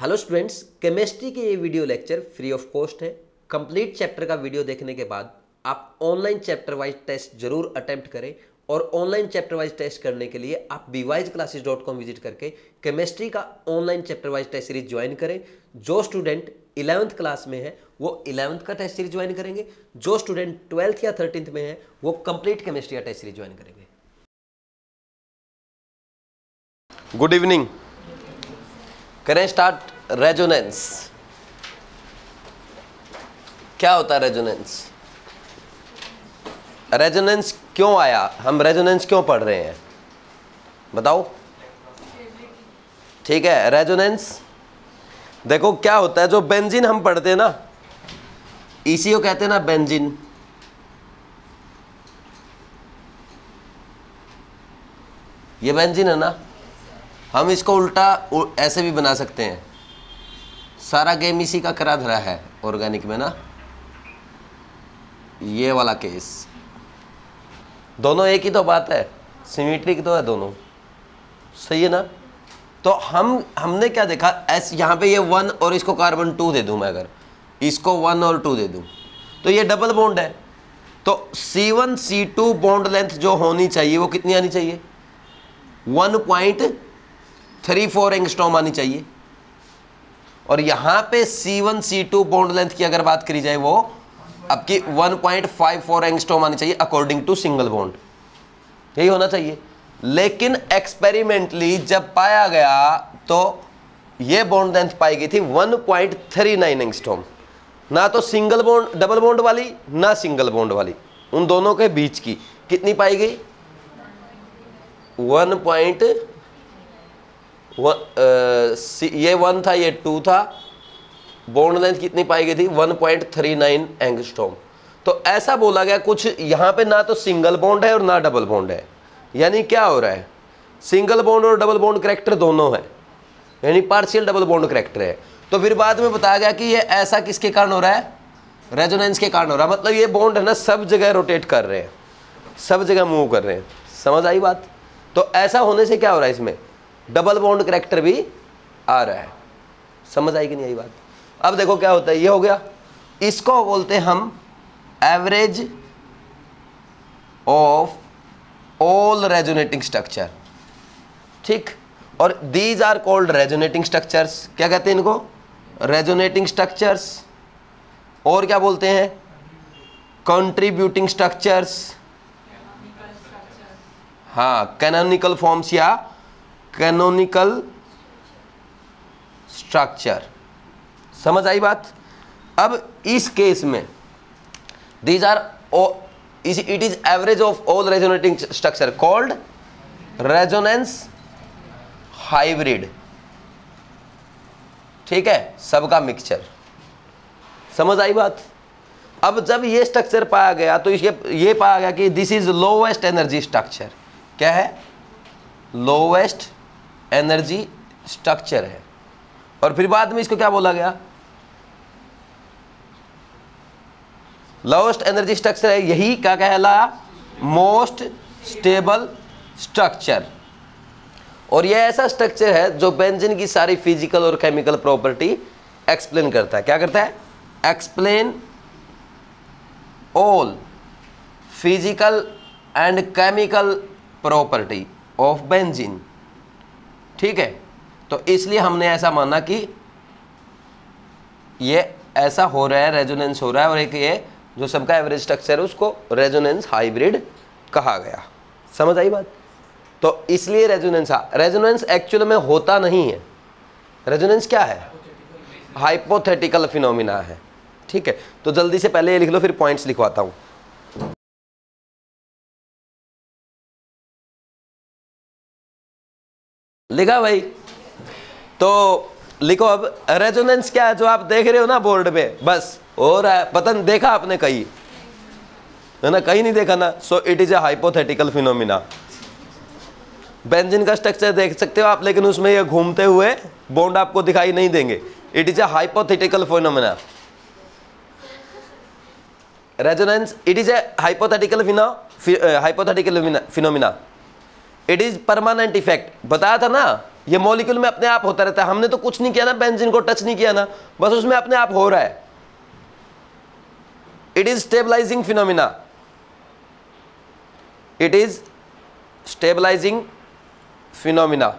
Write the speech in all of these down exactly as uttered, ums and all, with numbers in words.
Hello students, chemistry के ये video lecture free of cost है। कंप्लीट चैप्टर का वीडियो देखने के बाद आप ऑनलाइन चैप्टर वाइज टेस्ट जरूर अटेम्प्ट करें और ऑनलाइन चैप्टर वाइज टेस्ट करने के लिए आप B wise classes dot com visit करके केमिस्ट्री का online chapter wise test series join करें। जो स्टूडेंट इलेवंथ क्लास में है वो इलेवंथ का टेस्ट सीरीज ज्वाइन करेंगे, जो स्टूडेंट ट्वेल्थ या थर्टींथ में है वो कंप्लीट केमिस्ट्री का टेस्ट सीरीज ज्वाइन करेंगे। गुड इवनिंग, करें स्टार्ट। रेजोनेंस क्या होता है? रेजोनेंस रेजोनेंस क्यों आया? हम रेजोनेंस क्यों पढ़ रहे हैं बताओ। ठीक है, रेजोनेंस देखो क्या होता है। जो बेंजीन हम पढ़ते हैं ना, इसी को कहते हैं ना बेंजीन। ये बेंजीन है ना, हम इसको उल्टा ऐसे भी बना सकते हैं। सारा गेम इसी का करा धरा है ऑर्गेनिक में ना, ये वाला केस। दोनों एक ही तो बात है, सिमेट्रिक तो है दोनों, सही है ना। तो हम हमने क्या देखा, ऐसे यहाँ पे ये वन और इसको कार्बन टू दे दूं मैं, अगर इसको वन और टू दे दूं तो ये डबल बॉन्ड है। तो C one C two bond length जो होनी चाहिए वो कितनी आनी चाहिए? One point three four angstrom आनी चाहिए। और यहां पे C one C two bond length की अगर बात करी जाए वो आपकी one point five four angstrom आनी चाहिए अकॉर्डिंग टू सिंगल बॉन्ड, यही होना चाहिए। लेकिन एक्सपेरिमेंटली जब पाया गया तो ये बॉन्ड लेंथ पाई गई थी one point three nine angstrom. ना तो सिंगल बॉन्ड डबल बॉन्ड वाली ना सिंगल बॉन्ड वाली, उन दोनों के बीच की कितनी पाई गई? वन पॉइंट वन, ये वन था, ये टू था। बॉन्ड लेंथ कितनी पाई गई थी? One point three nine angstrom. तो ऐसा बोला गया कुछ यहाँ पे ना तो सिंगल बॉन्ड है और ना डबल बॉन्ड है। यानी क्या हो रहा है, सिंगल बॉन्ड और डबल बॉन्ड करैक्टर दोनों है, यानी पार्शियल डबल बॉन्ड करैक्टर है। तो फिर बाद में बताया गया कि ये ऐसा किसके कारण हो रहा है? रेजोनेंस के कारण हो रहा है। मतलब ये बॉन्ड है ना सब जगह रोटेट कर रहे हैं, सब जगह मूव कर रहे हैं। समझ आई बात? तो ऐसा होने से क्या हो रहा है, इसमें डबल बॉन्ड करैक्टर भी आ रहा है। समझ आई कि नहीं आई बात? अब देखो क्या होता है, ये हो गया। इसको बोलते हैं हम average of all resonating structure, ठीक। और these are called resonating structures. क्या कहते हैं इनको? Resonating structures. और क्या बोलते हैं? Contributing structures. हाँ, कैनोनिकल फॉर्म्स या कैनोनिकल स्ट्रक्चर। समझ आई बात? अब इस केस में these are it is average of all resonating structure called resonance hybrid, ठीक है, सबका मिक्सचर। समझ आई बात? अब जब ये स्ट्रक्चर पाया गया तो ये ये पाया गया कि this is lowest energy structure. क्या है? लोवेस्ट एनर्जी स्ट्रक्चर है। और फिर बाद में इसको क्या बोला गया? लोवेस्ट एनर्जी स्ट्रक्चर है, यही क्या कहलाया? Most stable structure. और यह ऐसा स्ट्रक्चर है जो बेंजीन की सारी फिजिकल और केमिकल प्रॉपर्टी एक्सप्लेन करता है। क्या करता है? Explain all physical and chemical property of benzene, ठीक है। तो इसलिए हमने ऐसा माना कि ये ऐसा हो रहा है, रेजोनेंस हो रहा है। और एक ये जो सबका एवरेज स्ट्रक्चर है उसको रेजोनेंस हाइब्रिड कहा गया। समझ आई बात? तो इसलिए रेजोनेंस रेजोनेंस एक्चुअल में होता नहीं है। रेजोनेंस क्या है? हाइपोथेटिकल फिनोमिना है, ठीक है। तो जल्दी से पहले ये लिख लो, फिर पॉइंट्स लिखवाता हूं। लिखा भाई? तो लिखो अब, रेजोनेंस क्या है जो आप देख रहे हो ना बोर्ड पे, बस हो रहा है। पता नहीं देखा आपने कहीं, है ना? कहीं नहीं देखा ना। So it is a hypothetical phenomena. Benzene का स्ट्रक्चर देख सकते हो आप, लेकिन उसमें ये घूमते हुए बॉन्ड आपको दिखाई नहीं देंगे। It is a hypothetical phenomena. Resonance it is a hypothetical hypothetical phenomena. It is permanent effect. बताया था ना ये मॉलिक्यूल में अपने आप होता रहता है, हमने तो कुछ नहीं किया ना, बेंजीन को टच नहीं किया ना, बस उसमें अपने आप हो रहा है। It is stabilising phenomena, it is stabilising phenomena.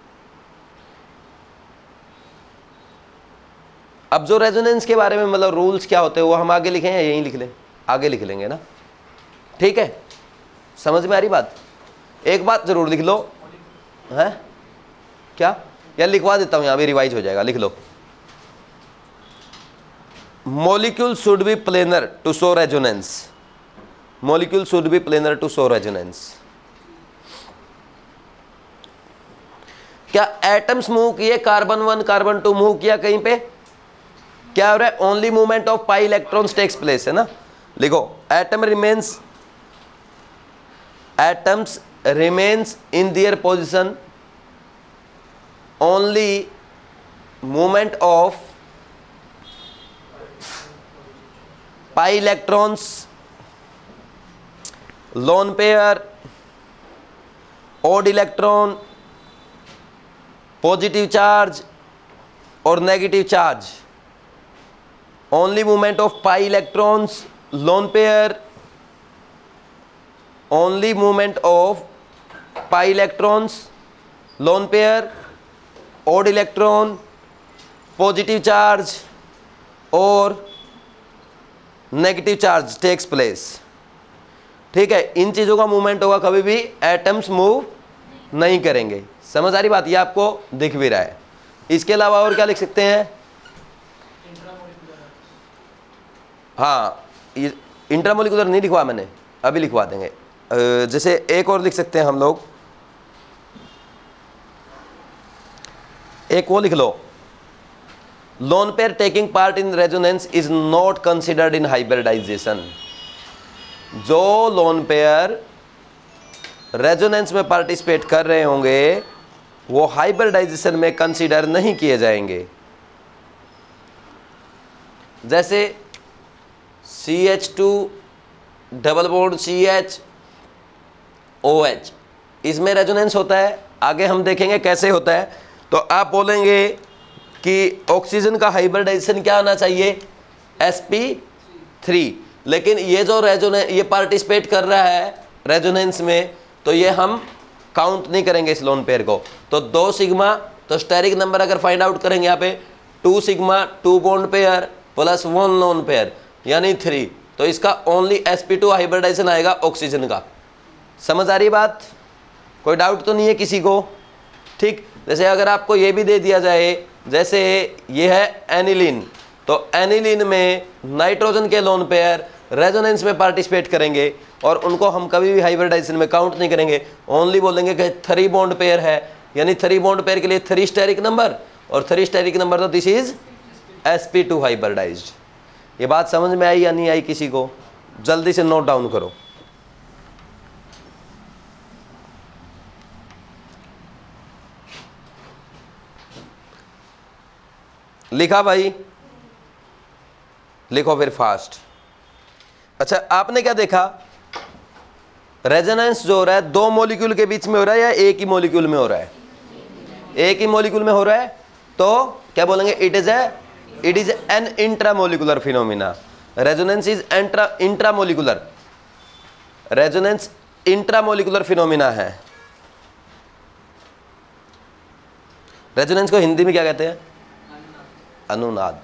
अब जो रेजोनेंस के बारे में मतलब रूल्स क्या होते हैं वो हम आगे लिखें या यहीं लिख लें? आगे लिख लेंगे ना, ठीक है, समझ में आ रही बात? एक बात जरूर लिख लो, है क्या, या लिखवा देता हूं, यहां भी रिवाइज हो जाएगा, लिख लो। Molecule should be planar to show resonance, molecule should be planar to show resonance. क्या एटम्स मूव किए, carbon one carbon two move किया कहीं पे? क्या हो रहा है? Only movement of pi electrons takes place, है ना। लिखो, atom remains atoms remains in their position, only movement of pi electrons, lone pair, odd electron, positive charge और negative charge, only movement of pi electrons, lone pair, only movement of pi electrons, lone pair, odd electron, positive charge और negative charge takes place. ठीक है, इन चीजों का movement होगा, कभी भी atoms move नहीं करेंगे। समझ आ रही बात? ये आपको दिख भी रहा है। इसके अलावा और क्या लिख सकते हैं? हाँ, इंट्रामोलिकुलर नहीं लिखवा मैंने, अभी लिखवा देंगे। जैसे एक और लिख सकते हैं हम लोग, एक वो लिख लो, lone pair taking part in resonance is not considered in hybridization. जो लोन पेयर रेजोनेंस में पार्टिसिपेट कर रहे होंगे वो हाइब्रिडाइजेशन में कंसीडर नहीं किए जाएंगे। जैसे C H two double bond C H O H, इसमें रेजोनेंस होता है, आगे हम देखेंगे कैसे होता है। तो आप बोलेंगे कि ऑक्सीजन का हाइब्रिडाइजेशन क्या आना चाहिए? एस पी थ्री, लेकिन ये जो रेजोनेंस ये पार्टिसिपेट कर रहा है रेजोनेंस में, तो ये हम काउंट नहीं करेंगे इस लोन पेयर को। तो दो सिग्मा, तो स्टेरिक नंबर अगर फाइंड आउट करेंगे यहाँ पे, two sigma two bond pair plus one lone pair यानी थ्री, तो इसका only s P two hybridization आएगा ऑक्सीजन का। समझ आ रही बात? कोई डाउट तो नहीं है किसी को? ठीक, जैसे अगर आपको ये भी दे दिया जाए, जैसे ये है एनिलीन, तो एनिलीन में नाइट्रोजन के लोन पेयर रेजोनेंस में पार्टिसिपेट करेंगे और उनको हम कभी भी हाइब्रिडाइजेशन में काउंट नहीं करेंगे, ओनली बोलेंगे कि थ्री बॉन्ड पेयर है, यानी थ्री बॉन्ड पेयर के लिए थ्री स्टेरिक नंबर, और थ्री स्टेरिक नंबर तो this is s P two hybridized. ये बात समझ में आई या नहीं आई किसी को? जल्दी से नोट डाउन करो। लिखा भाई? लिखो फिर फास्ट। अच्छा, आपने क्या देखा? रेजोनेंस जो हो रहा है दो मॉलिक्यूल के बीच में हो रहा है या एक ही मॉलिक्यूल में हो रहा है? एक ही मॉलिक्यूल में हो रहा है, तो क्या बोलेंगे? It is a it is an intramolecular phenomena. Resonance is intra intramolecular resonance intramolecular phenomena है। रेजोनेंस को हिंदी में क्या कहते हैं? अनुनाद।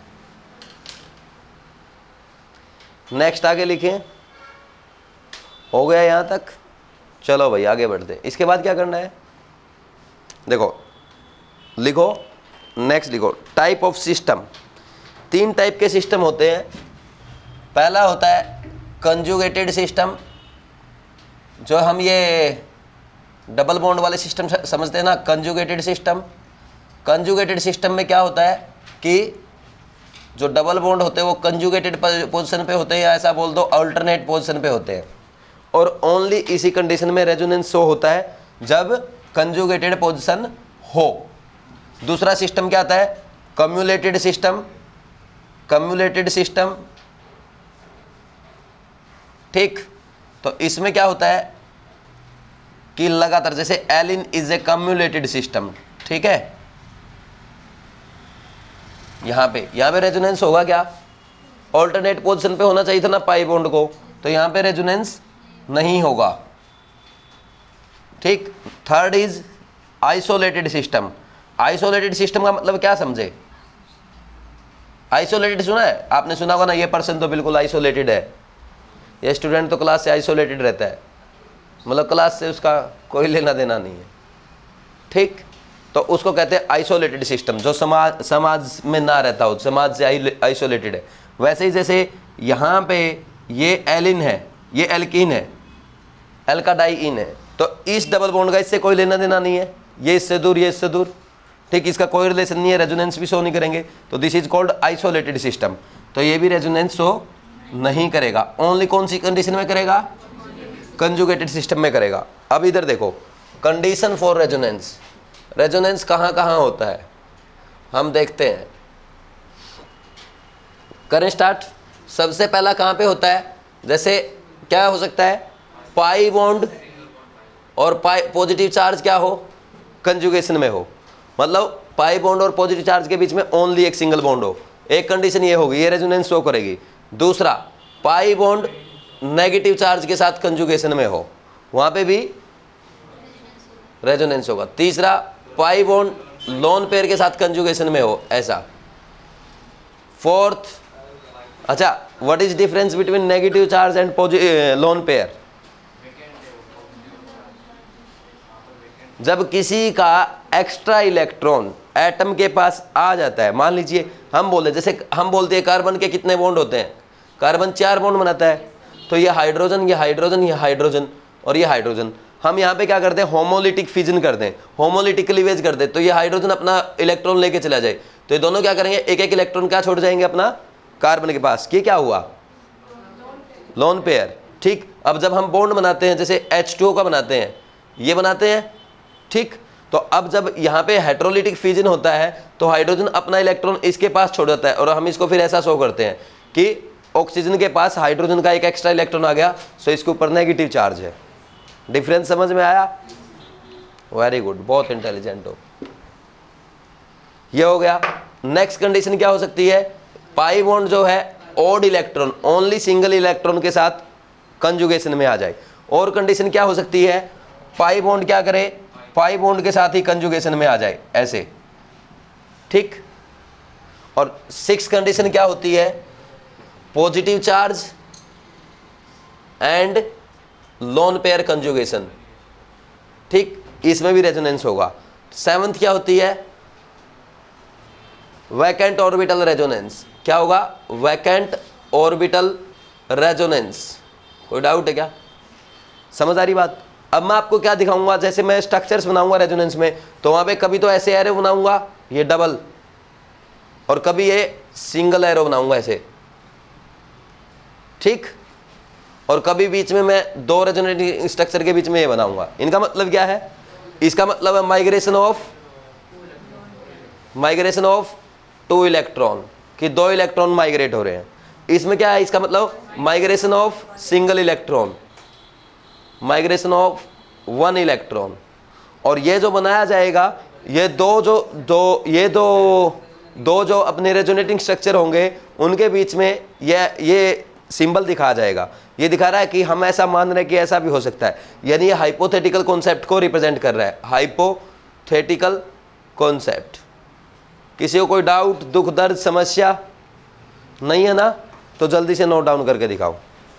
नेक्स्ट आगे लिखें। हो गया यहां तक? चलो भाई आगे बढ़ते हैं। इसके बाद क्या करना है? देखो, लिखो नेक्स्ट, लिखो टाइप ऑफ सिस्टम। तीन टाइप के सिस्टम होते हैं। पहला होता है कंजुगेटेड सिस्टम, जो हम ये डबल बॉन्ड वाले सिस्टम समझते हैं ना, कंजुगेटेड सिस्टम। कंजुगेटेड सिस्टम में क्या होता है कि जो डबल बॉन्ड होते हैं वो कंजुगेटेड पोजीशन पे होते हैं, या ऐसा बोल दो अल्टरनेट पोजीशन पे होते हैं, और ओनली इसी कंडीशन में रेजोनेंस शो होता है जब कंजुगेटेड पोजीशन हो। दूसरा सिस्टम क्या आता है? कम्युलेटेड सिस्टम। कम्युलेटेड सिस्टम, ठीक, तो इसमें क्या होता है कि लगातार, जैसे allene is a cumulated system, ठीक है, यहां पे यहां पे रेजोनेंस होगा क्या, ऑल्टरनेट पोजीशन पे होना चाहिए था ना पाई बॉन्ड को, तो यहां पे रेजोनेंस नहीं होगा। ठीक, third is isolated system. Isolated system का मतलब क्या समझे, आइसोलेटेड सुना है आपने, सुना होगा ना, ये पर्सन तो बिल्कुल आइसोलेटेड है, ये स्टूडेंट तो क्लास से आइसोलेटेड रहता है, मतलब क्लास से उसका कोई लेना देना नहीं है। ठीक, तो उसको कहते हैं आइसोलेटेड सिस्टम, जो समाज समाज में ना रहता हो, समाज से आइसोलेटेड है। वैसे ही जैसे यहाँ पे ये एलिन है, ये एल्कीन है, एल्काडाइइन है, तो इस डबल बॉन्ड का इससे कोई लेना देना नहीं है, ये इससे दूर, ये इससे दूर। ठीक, इसका कोई रिलेशन नहीं है, रेजोनेंस भी शो नहीं करेंगे, तो this is called isolated system. तो ये भी रेजोनेंस शो नहीं करेगा, ओनली कौन सी कंडीशन में करेगा, कंजुगेटेड सिस्टम में करेगा। अब इधर देखो, कंडीशन फॉर रेजोनेंस, रेजोनेंस कहाँ कहाँ होता है हम देखते हैं। करें स्टार्ट। सबसे पहला कहाँ पे होता है, जैसे क्या हो सकता है, पाई बॉन्ड और पाई पॉजिटिव चार्ज क्या हो, कंजुगेशन में हो, मतलब पाई बॉन्ड और पॉजिटिव चार्ज के बीच में ओनली एक सिंगल बॉन्ड हो, एक कंडीशन ये होगी, ये रेजोनेंस शो करेगी। दूसरा, पाई बॉन्ड नेगेटिव चार्ज के साथ कंजुगेशन में हो, वहां पे भी रेजोनेंस होगा। तीसरा, पाई बॉन्ड लोन पेयर के साथ कंजुगेशन में हो, ऐसा। फोर्थ, अच्छा, what is difference between negative charge and lone pair, जब किसी का एक्स्ट्रा इलेक्ट्रॉन एटम के पास आ जाता है, मान लीजिए हम बोले, जैसे हम बोलते हैं कार्बन के कितने बॉन्ड होते हैं, कार्बन चार बॉन्ड बनाता है, तो ये हाइड्रोजन, ये हाइड्रोजन, ये हाइड्रोजन और ये हाइड्रोजन, हम यहाँ पे क्या करते हैं, होमोलिटिक फिजन करते हैं, होमोलिटिक क्लीवेज करते हैं, तो ये हाइड्रोजन अपना इलेक्ट्रॉन लेके चला जाए, तो ये दोनों क्या करेंगे, एक एक इलेक्ट्रॉन क्या छोड़ जाएंगे अपना कार्बन के पास, ये क्या हुआ, लोन पेयर। ठीक, अब जब हम बॉन्ड बनाते हैं, जैसे एच टू ओ का बनाते हैं, ये बनाते हैं, ठीक, तो अब जब यहाँ पे हेट्रोलिटिक फिजन होता है, तो हाइड्रोजन अपना इलेक्ट्रॉन इसके पास छोड़ देता है, और हम इसको फिर ऐसा शो करते हैं कि ऑक्सीजन के पास हाइड्रोजन का एक एक्स्ट्रा इलेक्ट्रॉन आ गया, सो इसके ऊपर नेगेटिव चार्ज है। डिफरेंस समझ में आया, वेरी गुड, बहुत इंटेलिजेंट हो। ये हो गया। नेक्स्ट कंडीशन क्या हो सकती है, पाई बॉन्ड जो है odd electron, only single electron के साथ कंजुगेशन में आ जाए। और कंडीशन क्या हो सकती है, पाई बॉन्ड क्या करे, पाई बॉन्ड के साथ ही कंजुगेशन में आ जाए, ऐसे। ठीक, और सिक्स कंडीशन क्या होती है, positive charge and lone pair conjugation. ठीक, इसमें भी रेजोनेंस होगा। सेवंथ क्या होती है, वैकेंट ऑर्बिटल रेजोनेंस। क्या होगा, वैकेंट ऑर्बिटल रेजोनेंस। कोई डाउट है क्या, समझ आ रही बात। अब मैं आपको क्या दिखाऊंगा, जैसे मैं स्ट्रक्चर्स बनाऊंगा रेजोनेंस में, तो वहां पे कभी तो ऐसे एरो बनाऊंगा, ये डबल, और कभी ये सिंगल एरो बनाऊंगा ऐसे। ठीक, और कभी बीच में मैं दो रेजोनेटिंग स्ट्रक्चर के बीच में ये बनाऊंगा। इनका मतलब क्या है, इसका मतलब है migration of migration of two electron, कि दो इलेक्ट्रॉन माइग्रेट हो रहे हैं। इसमें क्या है, इसका मतलब migration of single electron, migration of one electron. और ये जो बनाया जाएगा, ये दो जो दो ये दो दो जो अपने रेजोनेटिंग स्ट्रक्चर होंगे, उनके बीच में ये ये सिंबल दिखा जाएगा। ये दिखा रहा है कि हम ऐसा मान रहे हैं कि ऐसा भी हो सकता है, यानी ये हाइपोथेटिकल कॉन्सेप्ट को रिप्रेजेंट कर रहा है, हाइपोथेटिकल कॉन्सेप्ट। किसी को कोई डाउट, दुख, दर्द, समस्या नहीं है ना, तो जल्दी से नोट डाउन करके दिखाओ।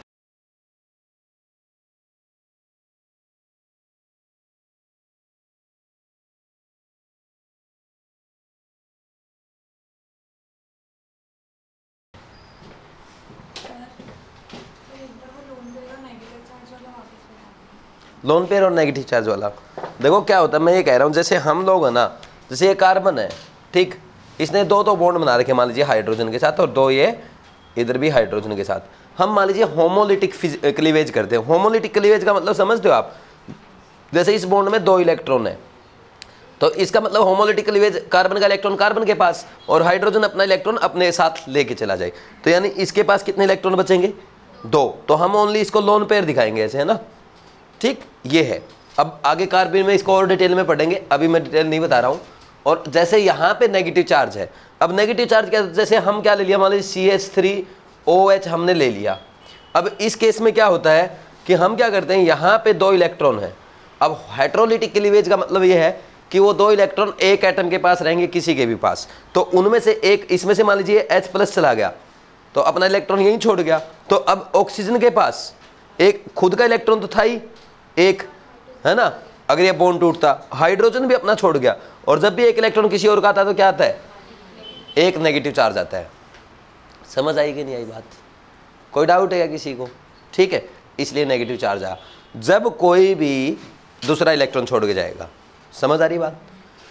लोन पेयर और नेगेटिव चार्ज वाला, देखो क्या होता है, मैं ये कह रहा हूँ, जैसे हम लोग है ना, जैसे ये कार्बन है, ठीक, इसने दो तो बॉन्ड बना रखे मान लीजिए हाइड्रोजन के साथ, और दो ये इधर भी हाइड्रोजन के साथ। हम मान लीजिए होमोलिटिक क्लीवेज करते हैं। होमोलिटिक क्लीवेज का मतलब समझते हो आप, जैसे इस बॉन्ड में दो इलेक्ट्रॉन है, तो इसका मतलब होमोलिटिक क्लीवेज, कार्बन का इलेक्ट्रॉन कार्बन के पास और हाइड्रोजन अपना इलेक्ट्रॉन अपने साथ लेके चला जाए, तो यानी इसके पास कितने इलेक्ट्रॉन बचेंगे, दो। तो हम ओनली इसको लोन पेयर दिखाएंगे ऐसे, है ना। ठीक, ये है। अब आगे कार्बन में इसको और डिटेल में पढ़ेंगे, अभी मैं डिटेल नहीं बता रहा हूँ, और जैसे यहाँ पे नेगेटिव चार्ज है, अब नेगेटिव चार्ज क्या, जैसे हम क्या ले लिया, मान लीजिए C H three O H हमने ले लिया। अब इस केस में क्या होता है कि हम क्या करते हैं, यहाँ पे दो इलेक्ट्रॉन है। अब हाइड्रोलिटिक क्लीवेज का मतलब ये है कि वो दो इलेक्ट्रॉन एक एटम के पास रहेंगे, किसी के भी पास, तो उनमें से एक, इसमें से मान लीजिए H प्लस चला गया तो अपना इलेक्ट्रॉन यहीं छोड़ गया। तो अब ऑक्सीजन के पास एक खुद का इलेक्ट्रॉन तो था ही एक, है ना, अगर ये बॉन्ड टूटता, हाइड्रोजन भी अपना छोड़ गया, और जब भी एक इलेक्ट्रॉन किसी और का आता है तो क्या आता है, एक नेगेटिव चार्ज आता है। समझ आई कि नहीं आई बात? कोई डाउट है क्या किसी को? ठीक है, इसलिए नेगेटिव चार्ज आया जब कोई भी दूसरा इलेक्ट्रॉन छोड़ के जाएगा। समझ आ रही बात?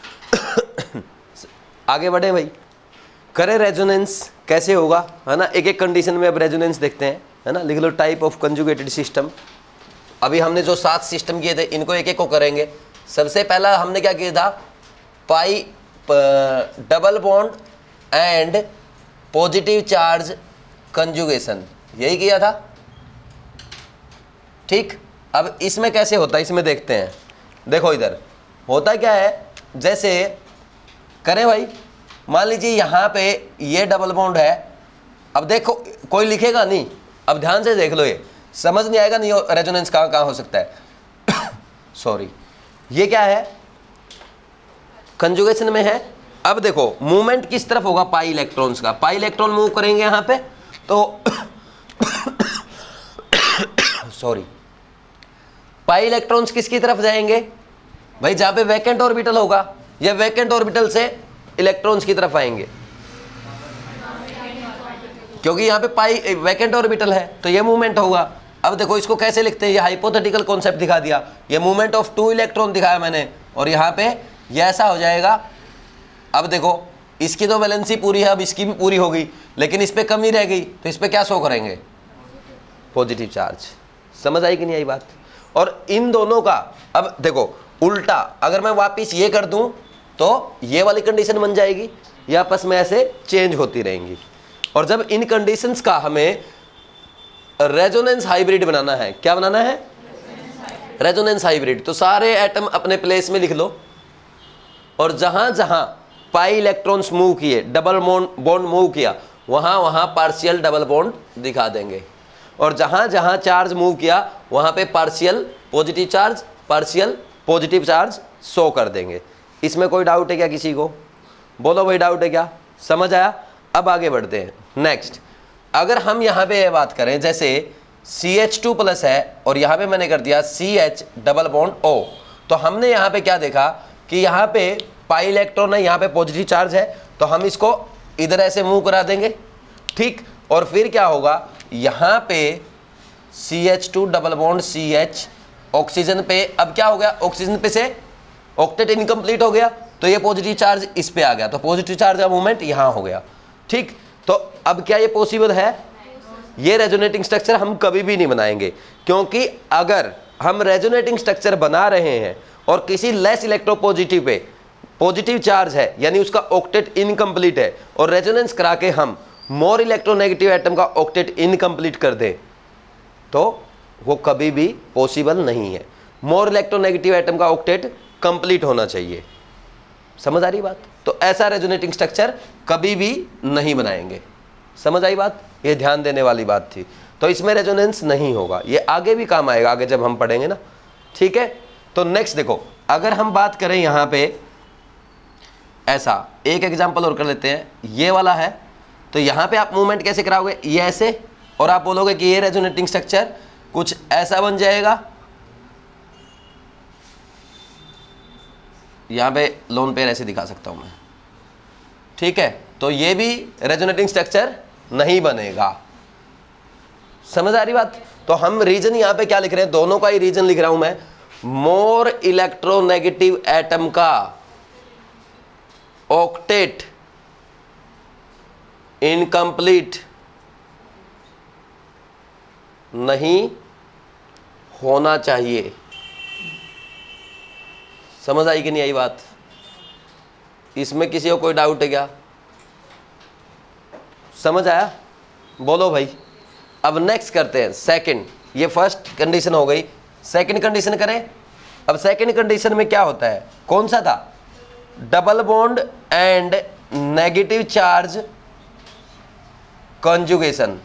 आगे बढ़े भाई, करें रेजोनेंस कैसे होगा, है ना, एक एक कंडीशन में अब रेजोनेंस देखते हैं, है ना। लिख लो टाइप ऑफ कंजुगेटेड सिस्टम। अभी हमने जो सात सिस्टम किए थे इनको एक एक को करेंगे। सबसे पहला हमने क्या किया था, pi double bond and positive charge conjugation, यही किया था। ठीक, अब इसमें कैसे होता है इसमें देखते हैं। देखो इधर होता क्या है, जैसे करें भाई, मान लीजिए यहाँ पे ये डबल बॉन्ड है। अब देखो कोई लिखेगा नहीं, अब ध्यान से देख लो, ये समझ नहीं आएगा नहीं रेजोनेंस कहाँ कहाँ हो सकता है। सॉरी, ये क्या है, कंजुगेशन में है। अब देखो मूवमेंट किस तरफ होगा, पाई इलेक्ट्रॉन्स का, पाई इलेक्ट्रॉन मूव करेंगे यहाँ पे तो सॉरी, पाई इलेक्ट्रॉन्स किसकी तरफ जाएंगे भाई, जहां पे वैकेंट ऑर्बिटल होगा, या वैकेंट ऑर्बिटल से इलेक्ट्रॉन्स की तरफ आएंगे, क्योंकि यहाँ पे पाई वैकेंट ऑर्बिटल है तो ये मूवमेंट होगा। अब देखो इसको कैसे लिखते हैं, ये हाइपोथेटिकल कॉन्सेप्ट दिखा दिया, ये मूवमेंट ऑफ टू इलेक्ट्रॉन दिखाया मैंने, और यहाँ पे ये ऐसा हो जाएगा। अब देखो इसकी तो वैलेंसी पूरी है, अब इसकी भी पूरी हो गई, लेकिन इस पर कमी रह गई, तो इस पर क्या शो करेंगे, पॉजिटिव चार्ज। समझ आई कि नहीं आई बात? और इन दोनों का अब देखो उल्टा, अगर मैं वापिस ये कर दूं तो ये वाली कंडीशन बन जाएगी, ये आपस में ऐसे चेंज होती रहेंगी। और जब इन कंडीशंस का हमें रेजोनेंस हाइब्रिड बनाना है, क्या बनाना है, रेजोनेंस हाइब्रिड, तो सारे एटम अपने प्लेस में लिख लो, और जहां जहां पाई इलेक्ट्रॉन्स मूव किए, डबल बॉन्ड मूव किया, वहां वहां पार्शियल डबल बॉन्ड दिखा देंगे, और जहां जहां चार्ज मूव किया वहां पे partial positive charge, partial positive charge show कर देंगे। इसमें कोई डाउट है क्या किसी को? बोलो भाई, डाउट है क्या? समझ आया? अब आगे बढ़ते हैं। नेक्स्ट, अगर हम यहाँ पे ये बात करें, जैसे सी एच टू प्लस है और यहाँ पे मैंने कर दिया C H double bond O, तो हमने यहाँ पे क्या देखा कि यहाँ पे पाई इलेक्ट्रॉन है, यहाँ पे पॉजिटिव चार्ज है, तो हम इसको इधर ऐसे मूव करा देंगे। ठीक, और फिर क्या होगा, यहाँ पे C H two double bond C H, oxygen पे अब क्या हो गया, ऑक्सीजन पे से ऑक्टेट इनकम्प्लीट हो गया, तो ये पॉजिटिव चार्ज इस पे आ गया, तो पॉजिटिव चार्ज का मूवमेंट यहाँ हो गया। ठीक, तो अब क्या ये पॉसिबल है? ये रेजोनेटिंग स्ट्रक्चर हम कभी भी नहीं बनाएंगे, क्योंकि अगर हम रेजोनेटिंग स्ट्रक्चर बना रहे हैं और किसी लेस इलेक्ट्रोपॉजिटिव पे पॉजिटिव चार्ज है, यानी उसका ऑक्टेट इनकम्प्लीट है, और रेजोनेंस करा के हम मोर इलेक्ट्रोनेगेटिव एटम का ऑक्टेट इनकम्प्लीट कर दें, तो वो कभी भी पॉसिबल नहीं है। मोर इलेक्ट्रोनेगेटिव एटम का ऑक्टेट कंप्लीट होना चाहिए। समझ आ रही बात? तो ऐसा रेजोनेटिंग स्ट्रक्चर कभी भी नहीं बनाएंगे। समझ आई बात? ये ध्यान देने वाली बात थी। तो इसमें रेजोनेंस नहीं होगा, ये आगे भी काम आएगा, आगे जब हम पढ़ेंगे ना। ठीक है, तो नेक्स्ट देखो, अगर हम बात करें यहाँ पे ऐसा एक एग्जाम्पल और कर लेते हैं, ये वाला है, तो यहाँ पे आप मूवमेंट कैसे कराओगे, ये ऐसे, और आप बोलोगे कि ये रेजोनेटिंग स्ट्रक्चर कुछ ऐसा बन जाएगा। यहाँ पे लोन पेयर ऐसे दिखा सकता हूँ मैं। ठीक है, तो ये भी रेजोनेटिंग स्ट्रक्चर नहीं बनेगा। समझ आ रही बात? तो हम रीजन यहाँ पे क्या लिख रहे हैं, दोनों का ही रीजन लिख रहा हूं मैं। मोर इलेक्ट्रोनेगेटिव एटम का ऑक्टेट इनकम्प्लीट नहीं होना चाहिए। समझ आई कि नहीं आई बात? इसमें किसी को कोई डाउट है क्या? समझ आया? बोलो भाई। अब नेक्स्ट करते हैं सेकंड। ये फर्स्ट कंडीशन हो गई, सेकंड कंडीशन करें। अब सेकंड कंडीशन में क्या होता है, कौन सा था, double bond and negative charge conjugation.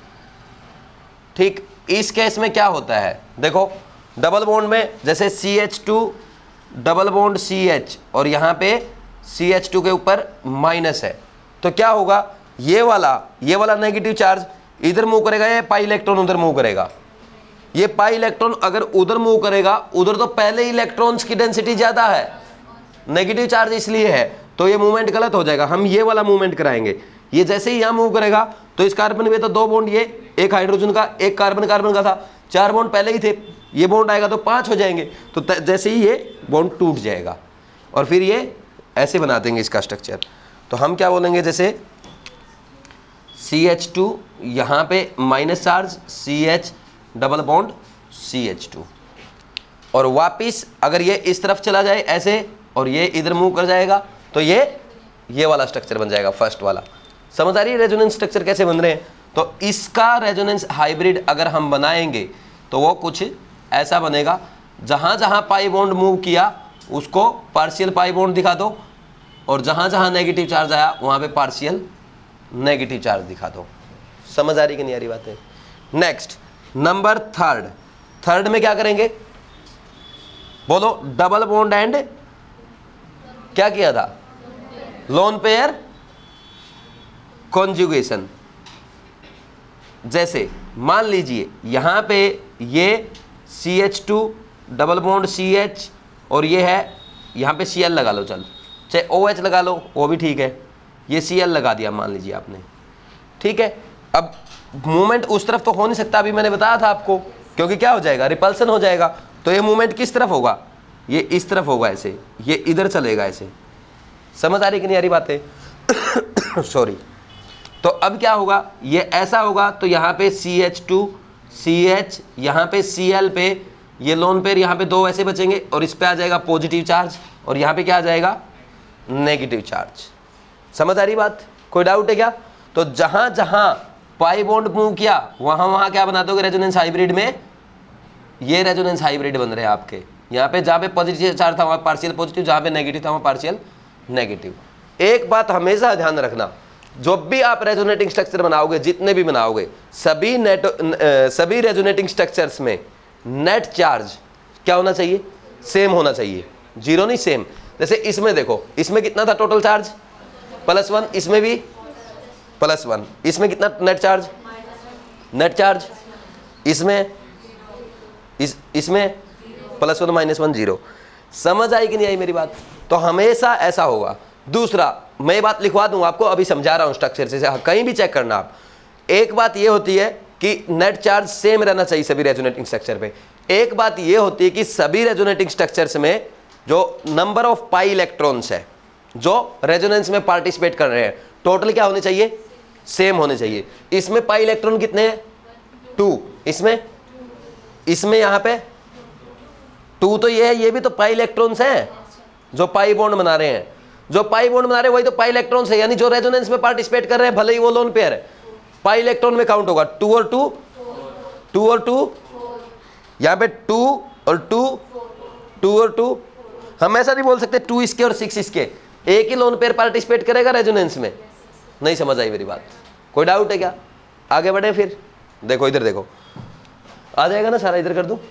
ठीक, इस केस में क्या होता है, देखो डबल बॉन्ड में जैसे C H two double bond C H और यहाँ पे सी एच टू के ऊपर माइनस है, तो क्या होगा, ये वाला ये वाला नेगेटिव चार्ज इधर मूव करेगा, ये पाई इलेक्ट्रॉन उधर मूव करेगा। ये पाई इलेक्ट्रॉन अगर उधर मूव करेगा, उधर तो पहले ही इलेक्ट्रॉन्स की डेंसिटी ज्यादा है, नेगेटिव चार्ज इसलिए है, तो ये मूवमेंट गलत हो जाएगा। हम ये वाला मूवमेंट कराएंगे, ये जैसे ही यहाँ मूव करेगा तो इस कार्बन में तो दो बॉन्ड, ये एक हाइड्रोजन का एक कार्बन कार्बन का था, चार बॉन्ड पहले ही थे, ये बॉन्ड आएगा तो पांच हो जाएंगे, तो जैसे ही ये बॉन्ड टूट जाएगा और फिर ये ऐसे बना देंगे इसका स्ट्रक्चर। तो हम क्या बोलेंगे, जैसे सी एच टू यहाँ पे minus charge, C H double bond C H two, और वापिस अगर ये इस तरफ चला जाए ऐसे और ये इधर मूव कर जाएगा तो ये ये वाला स्ट्रक्चर बन जाएगा, फर्स्ट वाला। समझ आ रही है रेजोनेंस स्ट्रक्चर कैसे बन रहे हैं? तो इसका रेजोनेंस हाइब्रिड अगर हम बनाएंगे तो वो कुछ ऐसा बनेगा, जहां जहां पाई बॉन्ड मूव किया उसको पार्शियल पाई बॉन्ड दिखा दो, और जहां जहां नेगेटिव चार्ज आया वहां पे पार्शियल नेगेटिव चार्ज दिखा दो। समझ आ रही कि नहीं आ रही बातें? नेक्स्ट नंबर थर्ड, थर्ड में क्या करेंगे बोलो, डबल बॉन्ड एंड क्या किया था, लोन पेयर कॉन्जुगेशन। जैसे मान लीजिए यहां पे ये C H two double bond C H और ये है, यहां पे सी एल लगा लो, चल चाहे ओ एच लगा लो वो भी ठीक है, ये सी एल लगा दिया मान लीजिए आपने, ठीक है। अब मूवमेंट उस तरफ तो हो नहीं सकता, अभी मैंने बताया था आपको, क्योंकि क्या हो जाएगा, रिपल्सन हो जाएगा। तो ये मूवमेंट किस तरफ होगा, ये इस तरफ होगा ऐसे, ये इधर चलेगा ऐसे। समझ आ रही कि नहीं आ रही बातें? सॉरी। तो अब क्या होगा, ये ऐसा होगा तो यहाँ पे C H two C H, यहाँ पे सी एल पे ये लोन पेयर, यहाँ पे दो ऐसे बचेंगे और इस पे आ जाएगा पॉजिटिव चार्ज और यहाँ पे क्या आ जाएगा, नेगेटिव चार्ज। समझ आ रही बात? कोई डाउट है क्या? तो जहां जहां पाई बॉन्ड मूव किया वहां वहां क्या बना दोगे रेजोनेंस हाइब्रिड में, ये रेजोनेंस हाइब्रिड बन रहे हैं आपके। यहाँ पे जहाँ पे पॉजिटिव चार्ज था वहाँ पार्शियल पॉजिटिव, जहाँ पे नेगेटिव था वहाँ पार्शियल नेगेटिव। एक बात हमेशा ध्यान रखना, जो भी आप रेजोनेटिंग स्ट्रक्चर बनाओगे, जितने भी बनाओगे, सभी नेट सभी रेजोनेटिंग स्ट्रक्चर्स में नेट चार्ज क्या होना चाहिए, सेम होना चाहिए, जीरो नहीं, सेम। जैसे इसमें देखो, इसमें कितना था टोटल चार्ज, प्लस वन, इसमें भी प्लस वन, इसमें कितना नेट चार्ज, नेट चार्ज, इसमें इस इसमें plus one minus one zero. समझ आई कि नहीं आई मेरी बात? तो हमेशा ऐसा होगा। दूसरा, मैं ये बात लिखवा दूंगा आपको, अभी समझा रहा हूं स्ट्रक्चर से, कहीं भी चेक करना आप। एक बात ये होती है कि नेट चार्ज सेम रहना चाहिए सभी रेजोनेटिंग स्ट्रक्चर पे। एक बात ये होती है कि सभी रेजोनेटिंग स्ट्रक्चर्स में जो नंबर ऑफ पाई इलेक्ट्रॉन्स है जो रेजोनेंस में पार्टिसिपेट कर रहे हैं, टोटल क्या होने चाहिए, सेम होने चाहिए। इसमें पाई इलेक्ट्रॉन कितने हैं, टू, इसमें इसमें यहां पे टू, तो ये है, ये भी तो पाई इलेक्ट्रॉन्स हैं जो पाई बॉन्ड बना रहे हैं। जो पाई बॉन्ड बना रहे हैं वही तो पाई इलेक्ट्रॉन्स है, यानी जो रेजोनेंस में पार्टिसिपेट कर रहे हैं भले ही वो लोन पेयर है, पाई इलेक्ट्रॉन में काउंट होगा। टू और टू, टू और टू, यहां पे टू और टू, टू और टू। हम ऐसा नहीं बोल सकते टू इसके और सिक्स इसके, एक ही लोन पेयर पार्टिसिपेट करेगा रेजोनेंस में। नहीं समझ आई मेरी बात? कोई डाउट है क्या? आगे बढ़े फिर। देखो इधर देखो, आ जाएगा ना सारा, इधर कर दूं।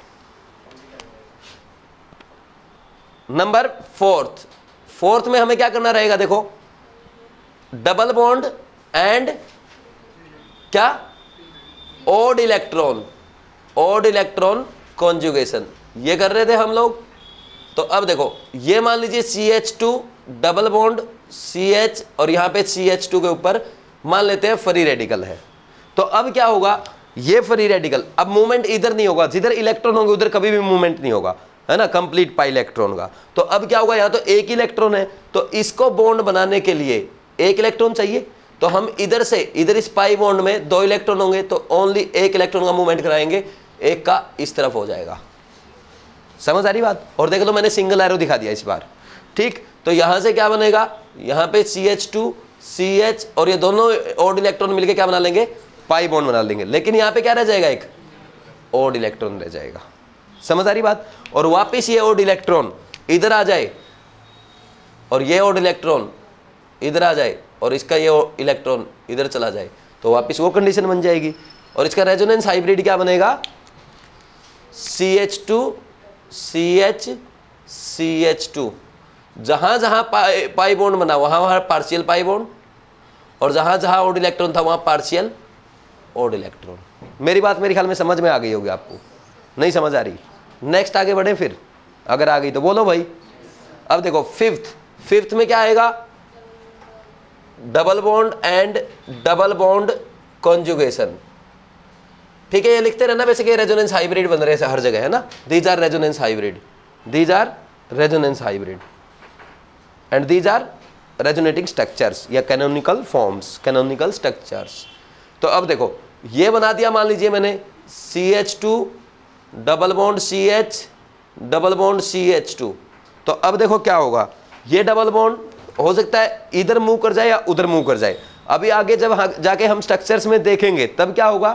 नंबर फोर्थ, फोर्थ में हमें क्या करना रहेगा, देखो डबल बॉन्ड एंड क्या, odd electron, odd electron conjugation, ये कर रहे थे हम लोग। तो अब देखो, ये मान लीजिए C H two double bond C H और यहां पे सी एच टू के ऊपर मान लेते हैं फ्री रेडिकल है। तो अब क्या होगा, ये फ्री रेडिकल, अब मूवमेंट इधर नहीं होगा, जिधर इलेक्ट्रॉन होंगे उधर कभी भी मूवमेंट नहीं होगा, है ना, कंप्लीट पाई इलेक्ट्रॉन का। तो अब क्या होगा, यहां तो एक इलेक्ट्रॉन है, तो इसको बॉन्ड बनाने के लिए एक इलेक्ट्रॉन चाहिए। तो हम इधर से इधर इस पाई बॉन्ड में दो इलेक्ट्रॉन होंगे, तो ओनली एक इलेक्ट्रॉन का मूवमेंट कराएंगे, एक का इस तरफ हो जाएगा। समझ आ रही बात? और देख लो मैंने सिंगल एरो दिखा दिया इस बार, ठीक। तो यहां से क्या बनेगा, यहां पे C H two C H और ये दोनों ओड इलेक्ट्रॉन मिलके क्या बना लेंगे, पाई बॉन्ड बना लेंगे। लेकिन यहां पे क्या रह जाएगा, एक ओड इलेक्ट्रॉन रह जाएगा। समझ आ रही बात? और वापिस ये ओड इलेक्ट्रॉन इधर आ जाए और ये ओड इलेक्ट्रॉन इधर आ जाए और इसका ये इलेक्ट्रॉन इधर चला जाए तो वापस वो कंडीशन बन जाएगी। और इसका रेजोनेंस हाइब्रिड क्या बनेगा, C H two C H C H two. जहां जहां पाई पाई बॉन्ड बना वहां वहां पार्शियल पाई बॉन्ड, और जहां जहां ओड इलेक्ट्रॉन था वहां पार्शियल ओड इलेक्ट्रॉन। मेरी बात मेरे ख्याल में समझ में आ गई होगी आपको, नहीं समझ आ रही? नेक्स्ट आगे बढ़े फिर, अगर आ गई तो बोलो भाई। अब देखो फिफ्थ, फिफ्थ में क्या आएगा, double bond and double bond conjugation. ठीक है, ये लिखते रहना, वैसे कि रेजोनेंस हाइब्रिड बन रहे हैं हर जगह, है ना। These are resonance hybrid, these are resonance hybrid and these are resonating structures या कैनोनिकल फॉर्म्स, कैनोनिकल स्ट्रक्चर्स। तो अब देखो ये बना दिया, मान लीजिए मैंने C H two double bond C H double bond C H two. तो अब देखो क्या होगा, ये डबल बॉन्ड हो सकता है इधर मूव कर जाए या उधर मूव कर जाए। अभी आगे जब जाके हम स्ट्रक्चर्स में देखेंगे तब क्या होगा,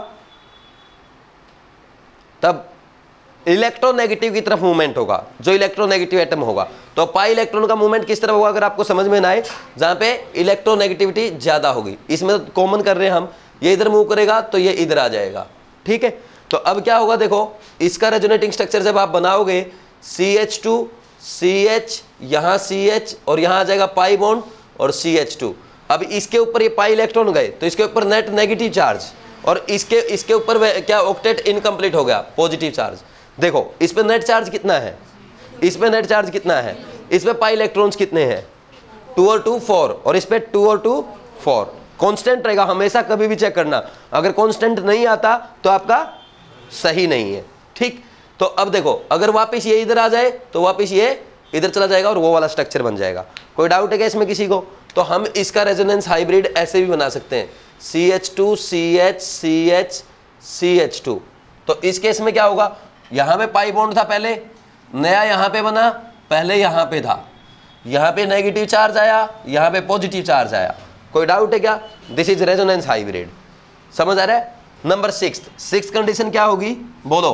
तब इलेक्ट्रोनेगेटिव की तरफ मूवमेंट होगा, जो इलेक्ट्रोनेगेटिव एटम होगा। तो पाई इलेक्ट्रॉन का मूवमेंट किस तरफ होगा, अगर आपको समझ में ना आए, जहां पे इलेक्ट्रोनेगेटिविटी ज्यादा होगी। इसमें कॉमन कर रहे हैं हम, ये इधर मूव करेगा तो ये इधर आ जाएगा। ठीक है, तो अब क्या होगा, देखो इसका रेजोनेटिंग स्ट्रक्चर जब आप बनाओगे, C H two C H, यहां सी एच और यहां आ जाएगा पाई बॉन्ड और सी एच टू। अब इसके ऊपर ये पाई इलेक्ट्रॉन गए तो इसके ऊपर नेट नेगेटिव चार्ज, और इसके इसके ऊपर क्या ऑक्टेट इनकम्प्लीट हो गया, पॉजिटिव चार्ज। देखो इस पे नेट चार्ज कितना है, इस पे नेट चार्ज कितना है, इस पे पाई इलेक्ट्रॉन्स कितने हैं, टू और टू फोर, और इस पे टू और टू फोर। कांस्टेंट रहेगा हमेशा, कभी भी चेक करना, अगर कांस्टेंट नहीं आता तो आपका सही नहीं है। ठीक, तो अब देखो अगर वापस ये इधर आ जाए तो वापस ये इधर चला जाएगा और वो वाला स्ट्रक्चर बन जाएगा। कोई डाउट है क्या इसमें किसी को? तो हम इसका रेजोनेंस हाइब्रिड ऐसे भी बना सकते हैं, C H two C H C H C H two. तो इस केस में क्या होगा, यहां पे पाई बॉन्ड था पहले, नया यहां पे बना, पहले यहां पे था, यहां पे नेगेटिव चार्ज आया, यहां पे पॉजिटिव चार्ज आया। कोई डाउट है क्या? This is resonance hybrid. समझ आ रहा है? नंबर सिक्स, सिक्स कंडीशन क्या होगी, बोलो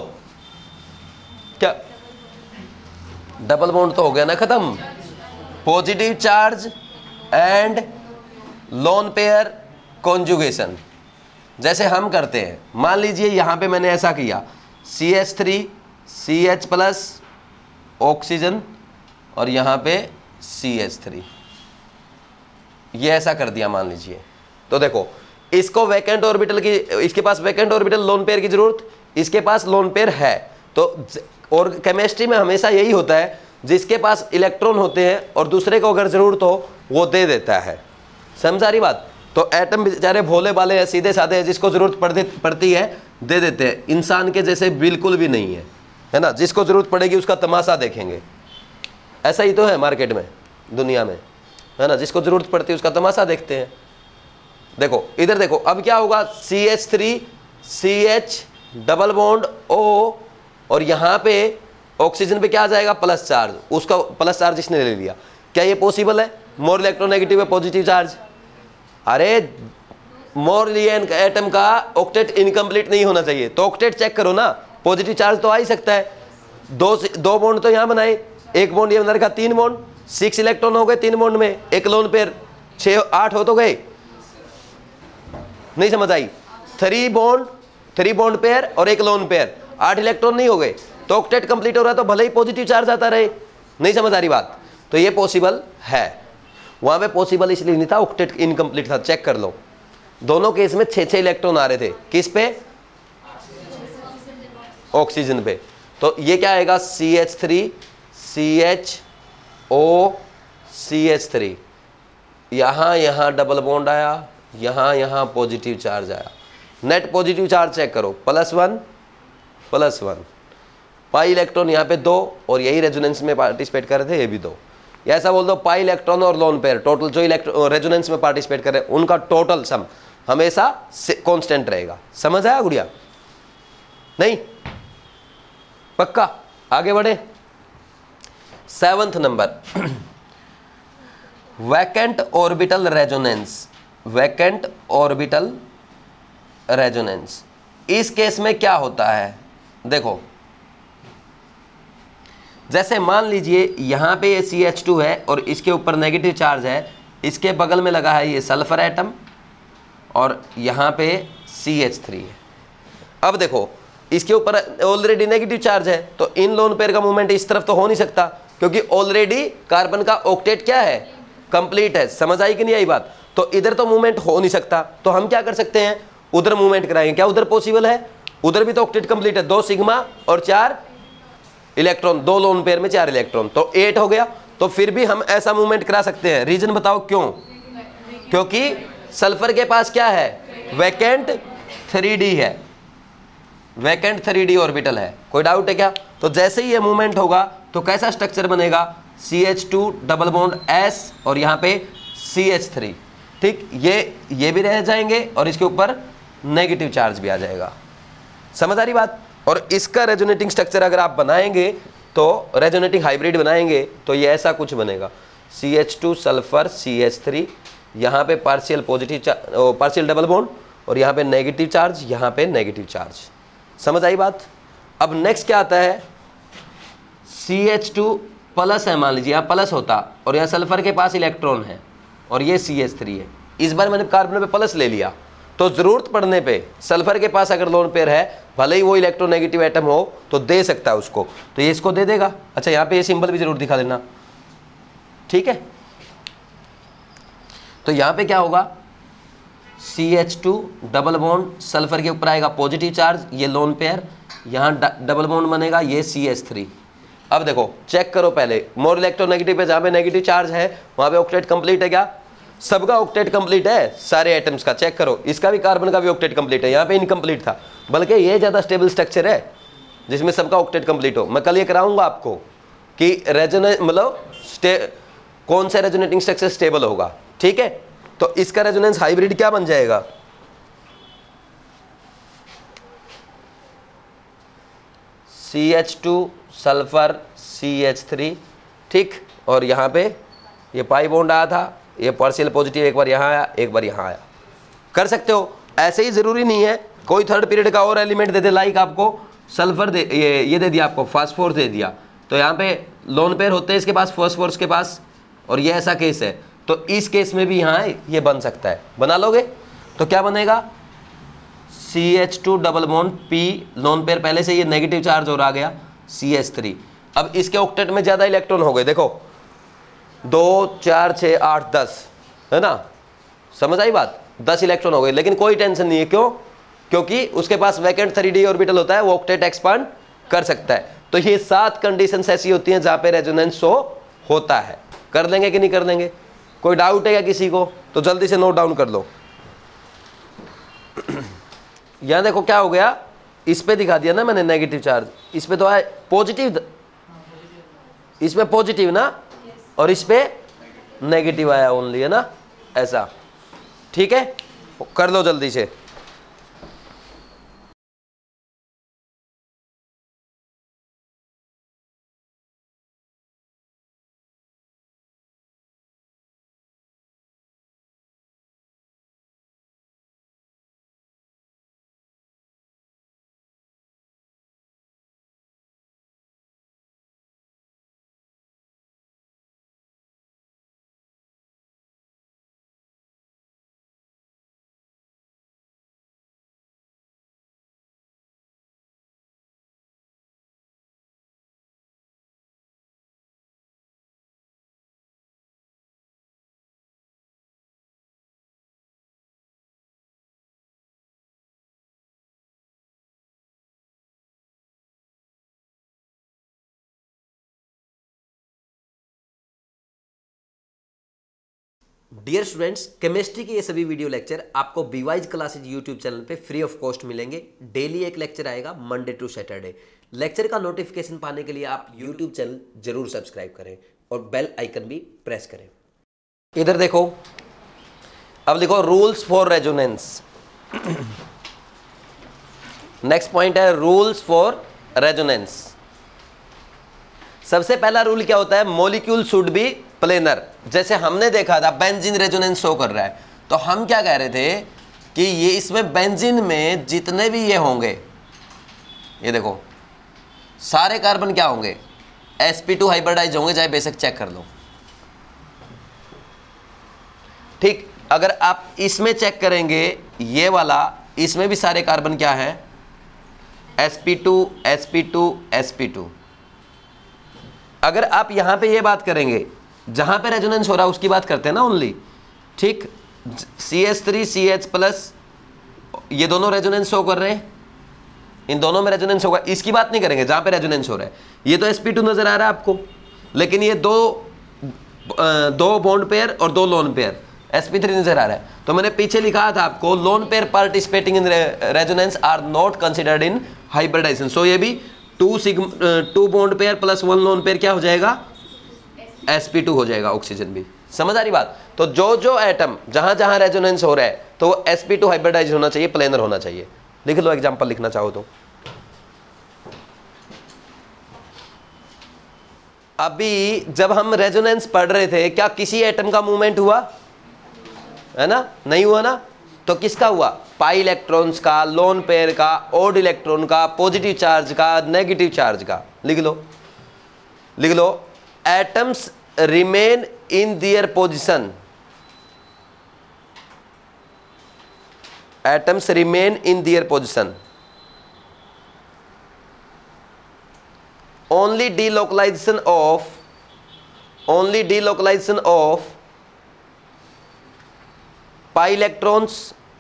क्या? डबल बॉन्ड तो हो गया ना खत्म, positive charge and lone pair conjugation. जैसे हम करते हैं, मान लीजिए यहां पे मैंने ऐसा किया, C H three C H plus oxygen और यहां पे सी एच थ्री, ये ऐसा कर दिया मान लीजिए। तो देखो इसको वैकेंट ऑर्बिटल की, इसके पास वैकेंट ऑर्बिटल लोन पेयर की जरूरत, इसके पास लोन पेयर है। तो और केमिस्ट्री में हमेशा यही होता है, जिसके पास इलेक्ट्रॉन होते हैं और दूसरे को अगर जरूरत हो वो दे देता है। समझ आ रही बात? तो एटम बेचारे भोले वाले हैं, सीधे साधे हैं, जिसको जरूरत पड़ती पड़ती है दे देते हैं। इंसान के जैसे बिल्कुल भी नहीं है, है ना। जिसको जरूरत पड़ेगी उसका तमाशा देखेंगे, ऐसा ही तो है मार्केट में, दुनिया में, है ना। जिसको जरूरत पड़ती है उसका तमाशा देखते हैं। देखो इधर देखो, अब क्या होगा, C H three C H double bond O, और यहां पे ऑक्सीजन पे क्या आ जाएगा, प्लस चार्ज, उसका प्लस चार्ज इसने ले लिया। क्या ये पॉसिबल है? मोर इलेक्ट्रोनेगेटिव है, पॉजिटिव चार्ज। अरे मोर लियन एटम का ऑक्टेट इनकम्प्लीट नहीं होना चाहिए, तो ऑक्टेट चेक करो ना, पॉजिटिव चार्ज तो आ ही सकता है। दो दो बॉन्ड तो यहां बनाए, एक बॉन्ड ये अंदर का, तीन बॉन्ड, सिक्स इलेक्ट्रॉन हो गए तीन बॉन्ड में, एक लोन पेयर, छह आठ हो तो गए। नहीं समझ आई? Three bond, three bond pair और एक लोन पेयर, आठ इलेक्ट्रॉन नहीं हो गए, तो ऑक्टेट कंप्लीट हो रहा है, तो भले ही पॉजिटिव चार्ज आता रहे। नहीं समझ आ रही बात? तो ये पॉसिबल है। वहां पे पॉसिबल इसलिए नहीं था, ऑक्टेट इनकम्प्लीट था। चेक कर लो, दोनों केस में छह छह इलेक्ट्रॉन आ रहे थे। किस पे? ऑक्सीजन पे। तो ये क्या आएगा, C H three C H O C H three, यहां यहां डबल बॉन्ड आया, यहां यहां पॉजिटिव चार्ज आया। नेट पॉजिटिव चार्ज चेक करो, plus one plus one, pi electron यहाँ पे दो, और यही रेजोनेंस में पार्टिसिपेट कर रहे थे, ये भी दो। या ऐसा बोल दो, पाई इलेक्ट्रॉन और लोन पेयर टोटल जो इलेक्ट्रॉन रेजोनेंस में पार्टिसिपेट कर रहे हैं उनका टोटल सम हमेशा कांस्टेंट रहेगा। समझ आया गुड़िया? नहीं? पक्का? आगे बढ़े। Seventh number, vacant orbital resonance. Vacant orbital resonance, इस केस में क्या होता है, देखो जैसे मान लीजिए यहाँ पे ये सी एच टू है और इसके ऊपर नेगेटिव चार्ज है, इसके बगल में लगा है ये सल्फर एटम और यहाँ पे सी एच थ्री है। अब देखो इसके ऊपर ऑलरेडी नेगेटिव चार्ज है, तो इन लोन पेयर का मूवमेंट इस तरफ तो हो नहीं सकता, क्योंकि ऑलरेडी कार्बन का ऑक्टेट क्या है, कंप्लीट है। समझ आई कि नहीं आई बात? तो इधर तो मूवमेंट हो नहीं सकता, तो हम क्या कर सकते हैं, उधर मूवमेंट कराएंगे। क्या उधर पॉसिबल है? उधर भी तो ऑक्टेट कंप्लीट है, दो सिग्मा और चार इलेक्ट्रॉन, दो लोन पेयर में चार इलेक्ट्रॉन, तो एट हो गया। तो फिर भी हम ऐसा मूवमेंट करा सकते हैं। रीजन बताओ क्यों? क्योंकि सल्फर के पास क्या है, वैकेंट थ्री डी है, वैकेंट थ्री डी ऑर्बिटल है। कोई डाउट है क्या? तो जैसे ही ये मूवमेंट होगा तो कैसा स्ट्रक्चर बनेगा, C H two double bond S और यहाँ पे सी एच थ्री। ठीक, ये ये भी रह जाएंगे और इसके ऊपर नेगेटिव चार्ज भी आ जाएगा। समझ आ रही बात? और इसका रेजोनेटिंग स्ट्रक्चर अगर आप बनाएंगे तो रेजोनेटिंग हाइब्रिड बनाएंगे तो ये ऐसा कुछ बनेगा, C H two sulphur C H three, यहाँ पे partial positive partial double bond और यहाँ पे नेगेटिव चार्ज, यहाँ पे नेगेटिव चार्ज। समझ आई बात? अब नेक्स्ट क्या आता है, सी एच टू प्लस है, मान लीजिए यहाँ प्लस होता और यहाँ सल्फर के पास इलेक्ट्रॉन है और ये सी एच थ्री है। इस बार मैंने कार्बन पे प्लस ले लिया, तो जरूरत पड़ने पे सल्फर के पास अगर लोन पेयर है, भले ही वो इलेक्ट्रोनेगेटिव एटम हो तो दे सकता है उसको, तो ये इसको दे देगा। अच्छा, यहाँ पे ये सिंबल भी जरूर दिखा देना, ठीक है? तो यहाँ पे क्या होगा, C H two double bond, sulphur के ऊपर आएगा पॉजिटिव चार्ज, ये लोन पेयर, यहाँ डबल बॉन्ड बनेगा, ये सी एच थ्री। अब देखो चेक करो पहले, मोर इलेक्ट्रोनेगेटिव पे जहाँ पे नेगेटिव चार्ज है वहाँ पे ऑक्टेट कंप्लीट है क्या? सबका ऑक्टेट कंप्लीट है, सारे एटम्स का। चेक करो, इसका भी कार्बन का भी ऑक्टेट कंप्लीट है, यहाँ पे इनकम्प्लीट था, बल्कि ये ज़्यादा स्टेबल स्ट्रक्चर है जिसमें सबका ऑक्टेट कंप्लीट हो। मैं कल ये कराऊंगा आपको कि रेजोनेट मतलब कौन सा रेजोनेटिंग स्ट्रक्चर स्टेबल होगा, ठीक है? तो इसका रेजोनेंस हाइब्रिड क्या बन जाएगा, C H two sulphur C H three, ठीक? और यहाँ पे ये पाई बॉन्ड आया था, ये पार्शियल पॉजिटिव एक बार यहाँ आया, एक बार यहाँ आया। कर सकते हो ऐसे ही, ज़रूरी नहीं है कोई थर्ड पीरियड का और एलिमेंट दे दे, लाइक आपको सल्फर दे, ये ये दे दिया, आपको फास्फोर दे दिया, तो यहाँ पे लोन पेयर होते हैं इसके पास, फास्फोरस के पास, और ये ऐसा केस है, तो इस केस में भी यहाँ ये बन सकता है। बना लोगे तो क्या बनेगा, C H two double bond P, lone pair पहले से ये नेगेटिव चार्ज और आ गया, सी एच थ्री। अब इसके ऑक्टेट में ज़्यादा इलेक्ट्रॉन हो गए, देखो दो चार छः आठ दस, है ना? समझ आई बात? दस इलेक्ट्रॉन हो गए, लेकिन कोई टेंशन नहीं है। क्यों? क्योंकि उसके पास वैकेंट थ्री डी ऑर्बिटल होता है, वो ऑक्टेट एक्सपांड कर सकता है। तो ये सात कंडीशंस ऐसी होती हैं जहाँ पे रेजोनेंस शो होता है। कर लेंगे कि नहीं कर लेंगे? कोई डाउट है क्या किसी को? तो जल्दी से नोट डाउन कर लो। यहाँ देखो क्या हो गया, इस पे दिखा दिया ना मैंने नेगेटिव चार्ज, इस पे तो आए पॉजिटिव, इसमें पॉजिटिव ना, और इस पे नेगेटिव आया ओनली, है ना? ऐसा, ठीक है? कर लो जल्दी से। डियर स्टूडेंट्स, केमिस्ट्री के ये सभी वीडियो लेक्चर आपको बीवाइज क्लासेज यूट्यूब चैनल पे फ्री ऑफ कॉस्ट मिलेंगे। डेली एक लेक्चर आएगा, मंडे टू सैटरडे। लेक्चर का नोटिफिकेशन पाने के लिए आप यूट्यूब चैनल जरूर सब्सक्राइब करें और बेल आइकन भी प्रेस करें। इधर देखो, अब देखो rules for resonance. Next point है रूल्स फॉर रेजोनेंस। सबसे पहला रूल क्या होता है, मॉलिक्यूल शुड बी प्लेनर। जैसे हमने देखा था बेंजीन रेजोनेंस शो कर रहा है, तो हम क्या कह रहे थे कि ये इसमें बेंजीन में जितने भी ये होंगे, ये देखो सारे कार्बन क्या होंगे, एस पी टू हाइब्रिडाइज होंगे, चाहे बेशक चेक कर लो। ठीक, अगर आप इसमें चेक करेंगे ये वाला, इसमें भी सारे कार्बन क्या है, S P two S P two S P two. अगर आप यहां पे ये बात करेंगे, जहां पे रेजोनेंस हो रहा है उसकी बात करते हैं ना ओनली। ठीक, C H three C H plus, ये दोनों रेजोनेंस शो कर रहे हैं, इन दोनों में रेजोनेंस होगा, इसकी बात नहीं करेंगे जहां पे रेजोनेंस हो रहा है। ये तो एस पी टू नजर आ रहा है आपको, लेकिन ये दो दो बॉन्ड पेयर और दो lone pair, S P three नजर आ रहा है। तो मैंने पीछे लिखा था आपको, lone pair participating in resonance are not considered in hybridization. So ये भी two sigma two bond pair plus one lone pair क्या हो जाएगा, एस पी टू हो जाएगा, ऑक्सीजन भी। समझ आ रही बात? तो जो जो एटम जहां जहां रेजोनेंस हो रहा है तो वो एस पी टू हाइब्रिडाइज होना चाहिए, प्लेनर होना चाहिए। लिख लो एग्जांपल लिखना चाहो तो। अभी जब हम रेजोनेंस पढ़ रहे थे, क्या किसी एटम का मूवमेंट हुआ है ना? नहीं हुआ ना? तो किसका हुआ? पाई इलेक्ट्रॉन्स का, लोन पेयर का, ओड इलेक्ट्रॉन का, पॉजिटिव चार्ज का, नेगेटिव चार्ज का। लिख लो लिख लो atoms remain in their position, atoms remain in their position, only delocalization of only delocalization of pi electrons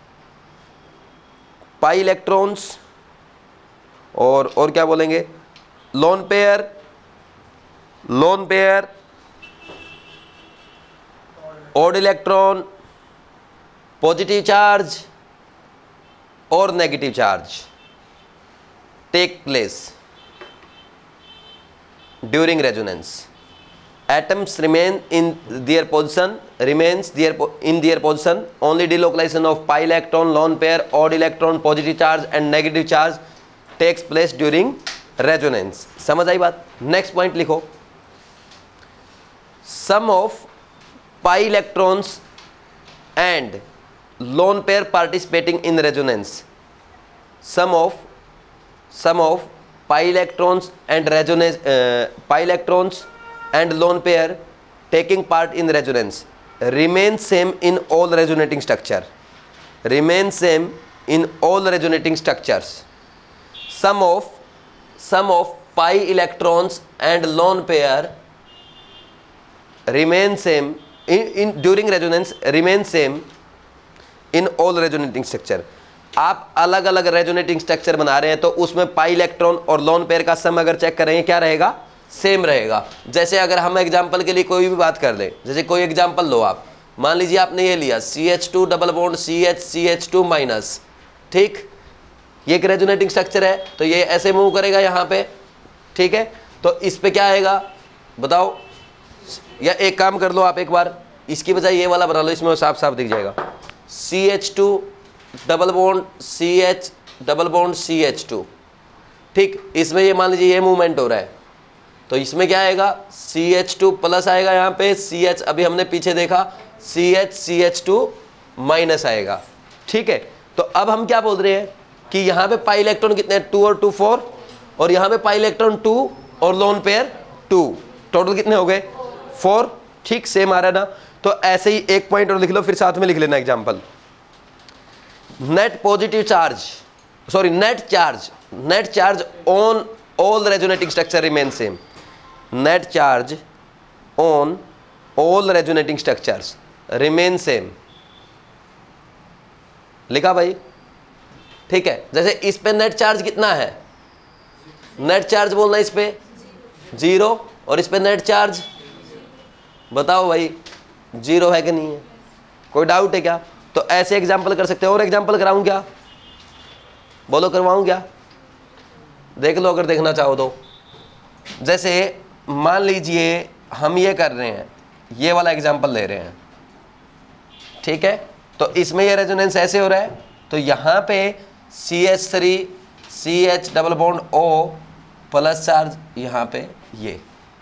pi electrons और और क्या बोलेंगे, lone pair lone pair odd electron, positive charge और negative charge take place during resonance. Atoms remain in their position, remains their in their position. Only delocalization of pi electron, lone pair, odd electron, positive charge and negative charge takes place during resonance. समझ आई बात? Next point लिखो. Sum of pi electrons and lone pair participating in resonance. Sum of sum of pi electrons and resonance uh, pi electrons and lone pair taking part in resonance remains same in all resonating structure remains same in all resonating structures. Sum of sum of pi electrons and lone pair remain same in, in during resonance remains same in all resonating structure. आप अलग अलग resonating structure बना रहे हैं तो उसमें pi electron और lone pair का सम अगर चेक करेंगे क्या रहेगा, सेम रहेगा। जैसे अगर हम एग्जांपल के लिए कोई भी बात कर लें, जैसे कोई एग्जांपल लो आप, मान लीजिए आपने ये लिया C H two double bond C H C H two minus. ठीक, ये एक रेजोनेटिंग स्ट्रक्चर है तो ये ऐसे मूव करेगा यहाँ पे। ठीक है, तो इस पे क्या आएगा बताओ, या एक काम कर लो आप, एक बार इसकी बजाय ये वाला बना लो, इसमें साफ साफ दिख जाएगा। C H two double bond C H double bond C H two. ठीक, इसमें ये मान लीजिए ये मूवमेंट हो रहा है तो इसमें क्या आएगा, सी एच टू प्लस आएगा, यहाँ पे सी एच अभी हमने पीछे देखा C H C H two minus आएगा। ठीक है, तो अब हम क्या बोल रहे हैं कि यहाँ पे पाई इलेक्ट्रॉन कितने हैं, टू और टू फोर, और यहाँ पे पाई इलेक्ट्रॉन टू और लोन पेयर टू, टोटल कितने हो गए, फोर। ठीक, सेम आ रहा है ना? तो ऐसे ही एक पॉइंट और लिख लो, फिर साथ में लिख लेना example. net positive charge sorry net charge net charge on all resonating structure remains same. Net charge on all resonating structures remain same. लिखा भाई? ठीक है, जैसे इस पे नेट चार्ज कितना है, नेट चार्ज बोलना इस पे जीरो, और इस पे नेट चार्ज बताओ भाई जीरो है कि नहीं है, कोई डाउट है क्या? तो ऐसे एग्जाम्पल कर सकते हो। और एग्जाम्पल कराऊं क्या, बोलो करवाऊं क्या? देख लो अगर देखना चाहो तो। जैसे मान लीजिए हम ये कर रहे हैं, ये वाला एग्जाम्पल ले रहे हैं। ठीक है, तो इसमें ये रेजोनेंस ऐसे हो रहा है तो यहाँ पे C H three C H double bond O plus charge यहाँ पे ये।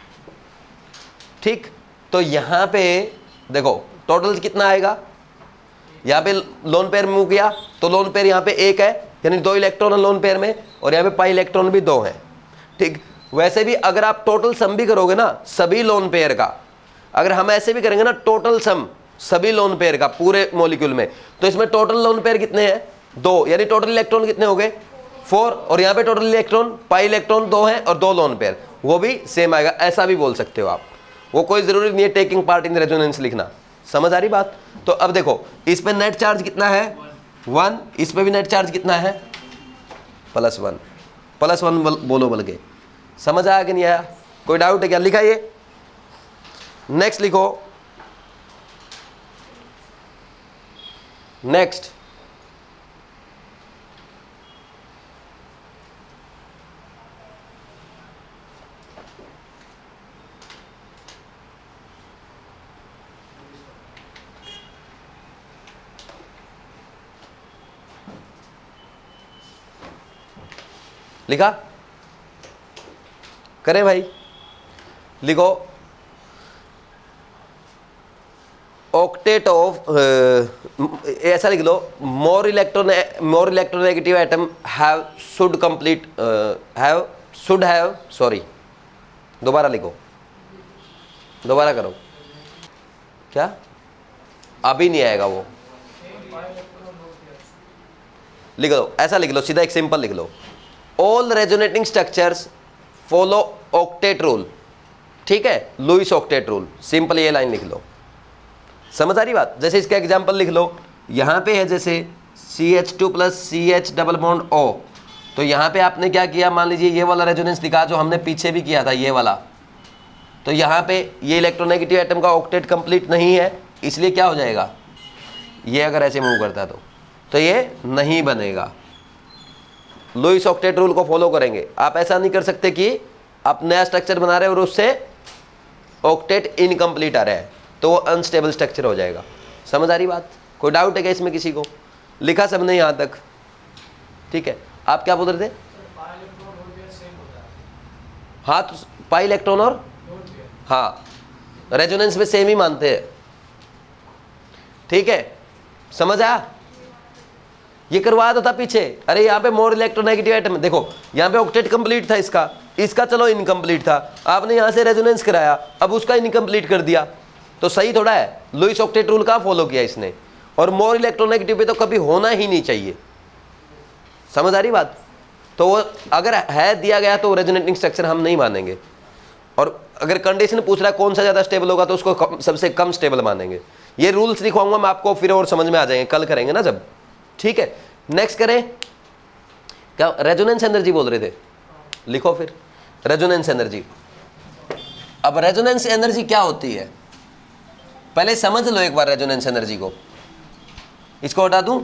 ठीक, तो यहाँ पे देखो टोटल कितना आएगा, यहाँ पे लोन पेयर मूव किया तो लोन पेयर यहाँ पे एक है, यानी दो इलेक्ट्रॉन है लोन पेयर में, और यहाँ पे पाई इलेक्ट्रॉन भी दो हैं। ठीक, वैसे भी अगर आप टोटल सम भी करोगे ना सभी लोन पेयर का, अगर हम ऐसे भी करेंगे ना टोटल सम सभी लोन पेयर का पूरे मॉलिक्यूल में, तो इसमें टोटल लोन पेयर कितने हैं? दो, यानी टोटल इलेक्ट्रॉन कितने हो गए? फोर। और यहाँ पे टोटल इलेक्ट्रॉन पाई इलेक्ट्रॉन दो है और दो लोन पेयर, वो भी सेम आएगा। ऐसा भी बोल सकते हो आप, वो कोई जरूरी नहीं है टेकिंग पार्ट इन रेजोनेंस लिखना। समझ आ रही बात? तो अब देखो इस पे नेट चार्ज कितना है? वन। इस पे भी नेट चार्ज कितना है? Plus one. प्लस वन बोलो बोल के। समझ आया कि नहीं आया? कोई डाउट है क्या? लिखा ये। नेक्स्ट लिखो, नेक्स्ट लिखा? करें भाई? लिखो ऑक्टेट ऑफ, ऐसा लिख लो, more electron more electronegative atom have should complete have should have sorry दोबारा लिखो, दोबारा करो। क्या? अभी नहीं आएगा वो, लिख लो, ऐसा लिख लो, सीधा एक सिंपल लिख लो, all resonating structures follow octet rule. ठीक है, लुईस ऑक्टेट रूल, सिंपल ये लाइन लिख लो। समझ आ रही बात? जैसे इसका एग्जांपल लिख लो, यहाँ पे है जैसे C H two plus C H double bond O, तो यहाँ पे आपने क्या किया, मान लीजिए ये वाला रेजोनेंस दिखा जो हमने पीछे भी किया था ये वाला, तो यहाँ पे ये इलेक्ट्रोनेगेटिव एटम का ऑक्टेट कंप्लीट नहीं है, इसलिए क्या हो जाएगा, ये अगर ऐसे मूव करता है तो तो ये नहीं बनेगा। लुईस ऑक्टेट रूल को फॉलो करेंगे। आप ऐसा नहीं कर सकते कि आप नया स्ट्रक्चर बना रहे हो और उससे ऑक्टेट इनकम्प्लीट आ रहा है, तो वो अनस्टेबल स्ट्रक्चर हो जाएगा। समझ आ रही बात? कोई डाउट है क्या इसमें किसी को? लिखा सबने यहाँ तक? ठीक है, आप क्या बोल रहे थे? हाँ, तो पाई इलेक्ट्रॉन और हाँ रेजोनेंस में सेम ही मानते हैं। ठीक है, समझ आया? ये करवाया तो था पीछे। अरे यहाँ पे मोर इलेक्ट्रोनेगेटिव एटम, देखो यहाँ पे ऑक्टेट कंप्लीट था इसका, इसका चलो इनकम्प्लीट था, आपने यहाँ से रेजोनेंस कराया, अब उसका इनकम्प्लीट कर दिया, तो सही थोड़ा है? लुईस ऑक्टेट रूल का फॉलो किया इसने, और मोर इलेक्ट्रोनेगेटिव पे तो कभी होना ही नहीं चाहिए। समझ आ रही बात? तो वो अगर है दिया गया तो रेजोनेटिंग स्ट्रक्चर हम नहीं मानेंगे, और अगर कंडीशन पूछ रहा है कौन सा ज़्यादा स्टेबल होगा तो उसको कम, सबसे कम स्टेबल मानेंगे। ये रूल्स लिखवाऊंगा मैं आपको, फिर और समझ में आ जाएंगे, कल करेंगे ना जब। ठीक है, नेक्स्ट करें। क्या रेजोनेंस एनर्जी बोल रहे थे? लिखो फिर रेजोनेंस एनर्जी। अब रेजोनेंस एनर्जी क्या होती है पहले समझ लो एक बार रेजोनेंस एनर्जी को। इसको हटा दूं?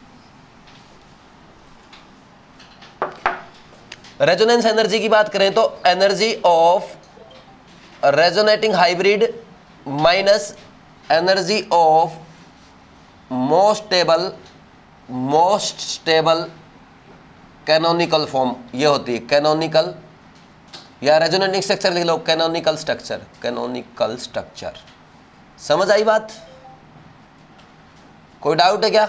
रेजोनेंस एनर्जी की बात करें तो energy of resonating hybrid minus energy of most stable most stable canonical form, ये होती है कैनोनिकल, या रेजोनेटिंग स्ट्रक्चर लिख लो, कैनोनिकल स्ट्रक्चर, कैनोनिकल स्ट्रक्चर। समझ आई बात? कोई डाउट है क्या?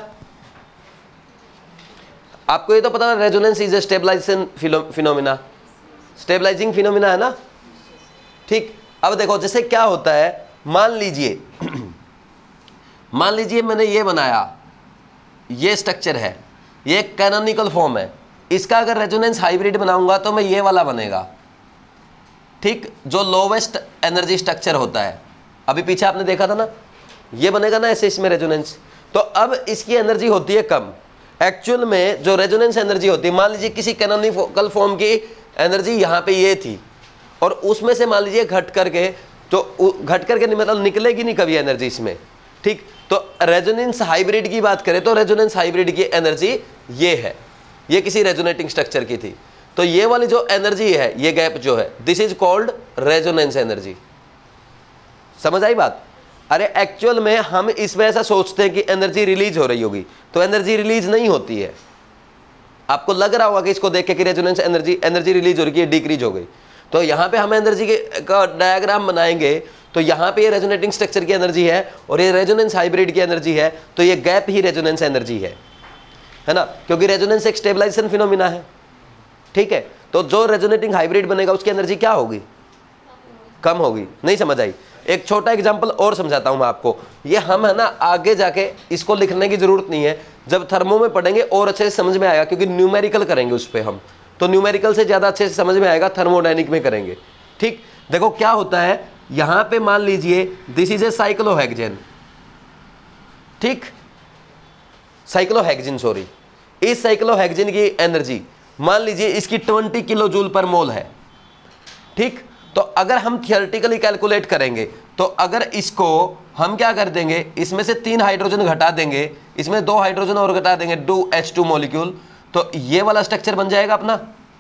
आपको ये तो पता है resonance is a stabilization phenomena, stabilizing phenomena है ना। ठीक, अब देखो जैसे क्या होता है, मान लीजिए मान लीजिए मैंने ये बनाया, ये स्ट्रक्चर है, ये कैनोनिकल फॉर्म है, इसका अगर रेजोनेंस हाइब्रिड बनाऊंगा तो मैं ये वाला बनेगा। ठीक, जो लोवेस्ट एनर्जी स्ट्रक्चर होता है, अभी पीछे आपने देखा था ना, ये बनेगा ना ऐसे इसमें रेजोनेंस। तो अब इसकी एनर्जी होती है कम। एक्चुअल में जो रेजोनेंस एनर्जी होती है, मान लीजिए किसी कैनोनिकल फॉर्म की एनर्जी यहाँ पे ये थी, और उसमें से मान लीजिए घट करके, तो घट करके नहीं मतलब निकलेगी नहीं कभी एनर्जी इसमें। ठीक, तो रेजोनेंस हाइब्रिड की बात करें तो रेजोनेंस हाइब्रिड की एनर्जी ये है, ये किसी रेजोनेटिंग स्ट्रक्चर की थी, तो ये वाली जो एनर्जी है, ये गैप जो है, this is called resonance energy. समझ आई बात? अरे एक्चुअल में हम इसमें ऐसा सोचते हैं कि एनर्जी रिलीज हो रही होगी, तो एनर्जी रिलीज नहीं होती है। आपको लग रहा होगा कि इसको देख के कि रेजोनेंस एनर्जी एनर्जी रिलीज हो रही है, डिक्रीज हो गई। तो यहाँ पे हम एनर्जी के का डायग्राम बनाएंगे, तो यहाँ पे ये रेजोनेटिंग स्ट्रक्चर की एनर्जी है और ये रेजोनेंस हाइब्रिड की एनर्जी है, तो ये गैप ही रेजोनेंस एनर्जी है, है ना, क्योंकि रेजोनेंस एक स्टेबलाइजेशन फिनोमिना है। ठीक है, तो जो रेजोनेटिंग हाइब्रिड बनेगा उसकी एनर्जी क्या होगी, कम होगी। नहीं समझ आई? एक छोटा एग्जांपल और समझाता हूं मैं आपको। ये हम है ना आगे जाके इसको लिखने की जरूरत नहीं है, जब थर्मो में पढ़ेंगे और अच्छे से समझ में आएगा, क्योंकि न्यूमेरिकल करेंगे उस पर हम, तो न्यूमेरिकल से ज्यादा अच्छे से समझ में आएगा, थर्मोडायनिक में करेंगे। ठीक, देखो क्या होता है यहां पे, मान लीजिए दिस इज ए साइक्लोहेक्सेन, ठीक, साइक्लोहेक्सेन सॉरी, इस साइक्लोहेक्सेन की एनर्जी मान लीजिए इसकी ट्वेंटी किलो जूल पर मोल है। ठीक, तो अगर हम थियोरेटिकली कैलकुलेट करेंगे तो अगर इसको हम क्या कर देंगे, इसमें से तीन हाइड्रोजन घटा देंगे, इसमें दो हाइड्रोजन और घटा देंगे, टू एच टू मॉलिक्यूल, तो ये वाला स्ट्रक्चर बन जाएगा अपना।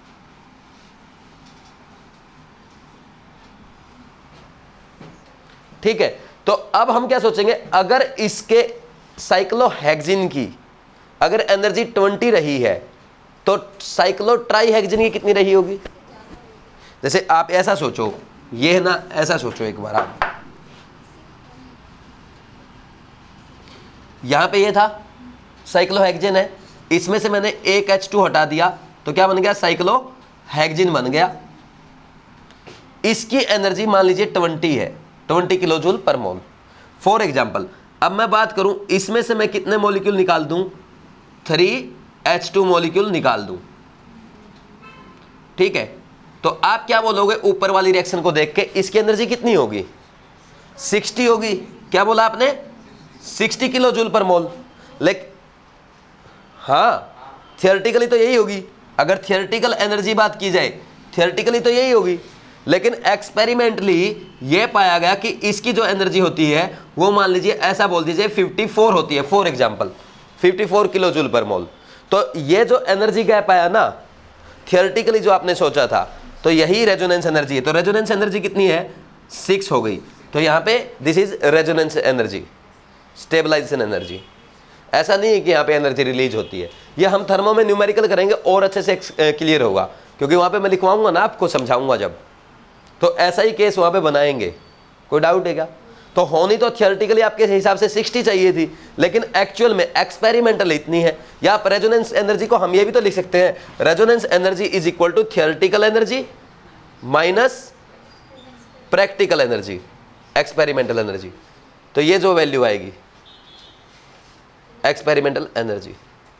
ठीक है, तो अब हम क्या सोचेंगे, अगर इसके साइक्लोहेक्सेन की अगर एनर्जी ट्वेंटी रही है तो साइक्लो ट्राईहेक्सेन की कितनी रही होगी। जैसे आप ऐसा सोचो, ये है ना, ऐसा सोचो एक बार आप, यहां पे ये था साइक्लोहेक्सेन है, इसमें से मैंने एक एच टू हटा दिया तो क्या बन गया, साइक्लोहेक्सेन बन गया। इसकी एनर्जी मान लीजिए ट्वेंटी है, twenty kilo joule per mole for example. अब मैं बात करूं इसमें से मैं कितने मॉलिक्यूल निकाल दूं, थ्री एच टू मॉलिक्यूल निकाल दूं। ठीक है, तो आप क्या बोलोगे, ऊपर वाली रिएक्शन को देख के इसकी एनर्जी कितनी होगी, सिक्सटी होगी। क्या बोला आपने, सिक्सटी किलो जूल पर मोल। लेकिन हाँ, थियोरेटिकली तो यही होगी, अगर थियोरेटिकल एनर्जी बात की जाए थियोरेटिकली तो यही होगी, लेकिन एक्सपेरिमेंटली ये पाया गया कि इसकी जो एनर्जी होती है वो मान लीजिए ऐसा बोल दीजिए फिफ्टी फोर होती है, for example fifty four kilo joule per mole. तो ये जो एनर्जी गैप आया ना थियोरेटिकली जो आपने सोचा था, तो यही रेजोनेंस एनर्जी है। तो रेजोनेंस एनर्जी कितनी है, सिक्स हो गई। तो यहाँ पे this is resonance energy, stabilization energy. ऐसा नहीं है कि यहाँ पे एनर्जी रिलीज होती है, ये हम थर्मो में न्यूमेरिकल करेंगे और अच्छे से क्लियर होगा, क्योंकि वहाँ पे मैं लिखवाऊंगा ना, आपको समझाऊंगा जब, तो ऐसा ही केस वहाँ पे बनाएंगे। कोई डाउट है क्या? तो होनी तो थियोरेटिकली आपके हिसाब से सिक्सटी चाहिए थी, लेकिन एक्चुअल में एक्सपेरिमेंटल इतनी है। या आप रेजोनेंस एनर्जी को हम ये भी तो लिख सकते हैं, resonance energy is equal to theoretical energy minus practical energy, experimental energy. तो ये जो वैल्यू आएगी एक्सपेरिमेंटल एनर्जी,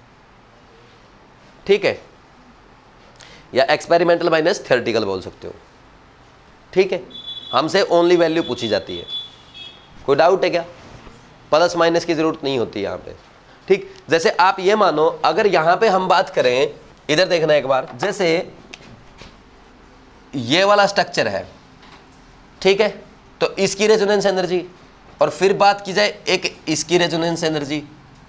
ठीक है, या एक्सपेरिमेंटल माइनस थियोरेटिकल बोल सकते हो। ठीक है, हमसे ओनली वैल्यू पूछी जाती है। कोई डाउट है क्या? प्लस माइनस की जरूरत नहीं होती यहाँ पे। ठीक, जैसे आप ये मानो, अगर यहाँ पे हम बात करें, इधर देखना एक बार, जैसे ये वाला स्ट्रक्चर है, ठीक है, तो इसकी रेजोनेंस एनर्जी, और फिर बात की जाए एक इसकी रेजोनेंस एनर्जी,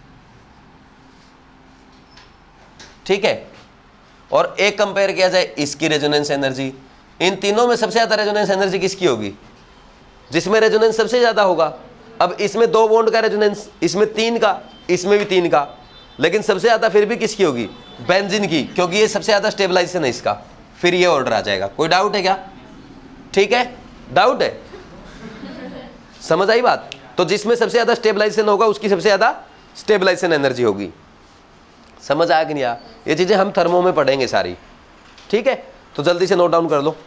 ठीक है, और एक कंपेयर किया जाए इसकी रेजोनेंस एनर्जी। इन तीनों में सबसे ज्यादा रेजोनेंस एनर्जी किसकी होगी, जिसमें रेजोनेंस सबसे ज्यादा होगा। अब इसमें दो बॉन्ड का रेजोनेंस, इसमें तीन का, इसमें भी तीन का, लेकिन सबसे ज्यादा फिर भी किसकी होगी, बेंजीन की, क्योंकि ये सबसे ज्यादा स्टेबलाइजेशन है इसका। फिर ये ऑर्डर आ जाएगा। कोई डाउट है क्या? ठीक है, डाउट है, समझ आई बात? तो जिसमें सबसे ज्यादा स्टेबलाइजेशन होगा उसकी सबसे ज्यादा स्टेबलाइजेशन एनर्जी होगी। समझ आ गया नहीं आ? ये चीजें हम थर्मो में पढ़ेंगे सारी। ठीक है, तो जल्दी से नोट डाउन कर लो।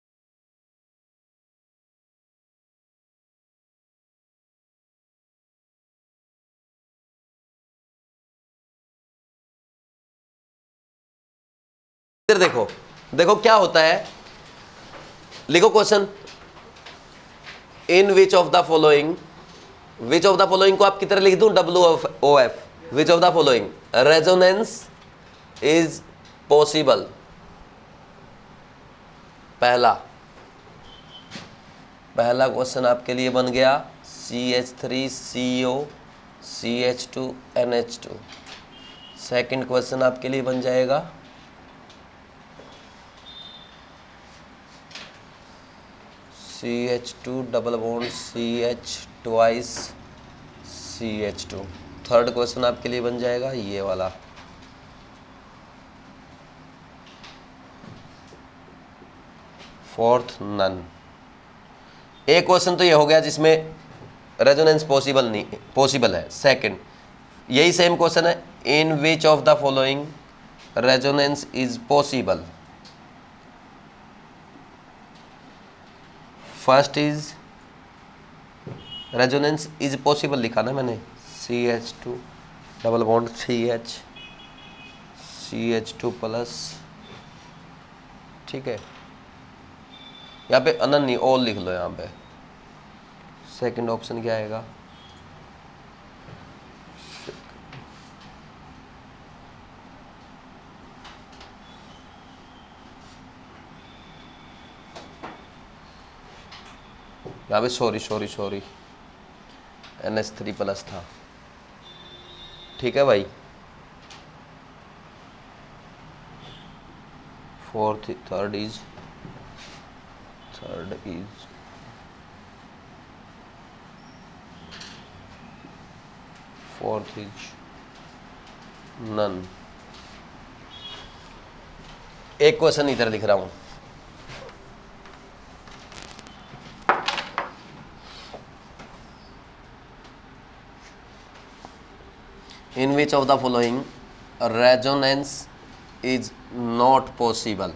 इधर देखो, देखो क्या होता है, लिखो question, in which of the following, which of the following को आप कितने लिख दूं, W O F, which of the following resonance is possible. पहला पहला क्वेश्चन आपके लिए बन गया C H three C O C H two N H two. Second question आपके लिए बन जाएगा C H two double bond C H twice C H two. Third question आपके लिए बन जाएगा ये वाला, फोर्थ नन। एक क्वेश्चन तो ये हो गया जिसमें रेजोनेंस पॉसिबल नहीं, पॉसिबल है। सेकंड यही सेम क्वेश्चन है, in which of the following resonance is possible. First is resonance is possible लिखा ना मैंने, C H two double bond C H C H two plus, ठीक है। यहाँ पे अनन नहीं ऑल लिख लो यहाँ पे। सेकंड ऑप्शन क्या आएगा, यहाँ पे sorry sorry sorry N H three plus था, ठीक है भाई। Fourth third is third is fourth is none. एक क्वेश्चन इधर लिख रहा हूं, in which of the following resonance is not possible?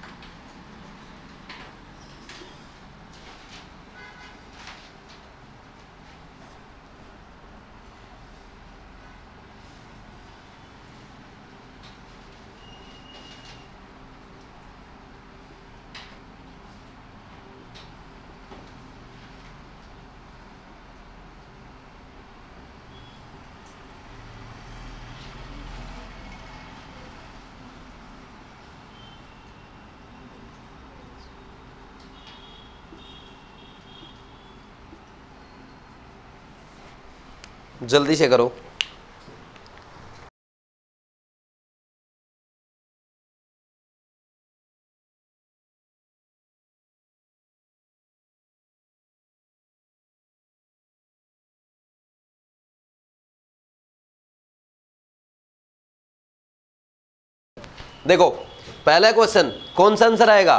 जल्दी से करो। देखो पहला क्वेश्चन कौन सा आंसर आएगा,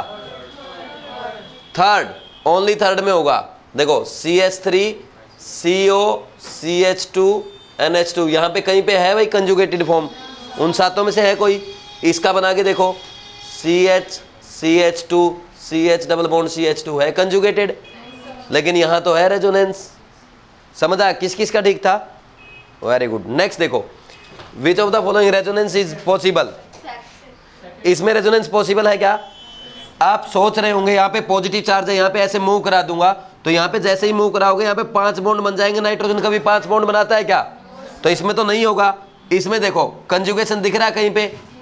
थर्ड, ओनली थर्ड में होगा। देखो C H three C O C H two N H two, यहाँ पे कहीं पे है भाई कंजुगेटेड फॉर्म, उन सातों में से है कोई, इसका बना के देखो C H C H two C H double bond C H two है कंजुगेटेड, लेकिन यहाँ तो है रेजोनेंस। समझा किस किस का ठीक था, वेरी गुड। नेक्स्ट देखो, which of the following resonance is possible, इसमें रेजोनेंस पॉसिबल है क्या। आप सोच रहे होंगे यहाँ पे पॉजिटिव चार्ज है, यहाँ पे ऐसे मूव करा दूंगा तो यहाँ पे जैसे ही मूव कराओगे यहाँ पे पांच बॉन्ड बन जाएंगे, नाइट्रोजन कभी पांच बॉन्ड बनाता है क्या, तो इसमें तो नहीं होगा। इसमें देखो कंजुगेशन दिख रहा है कहीं पे,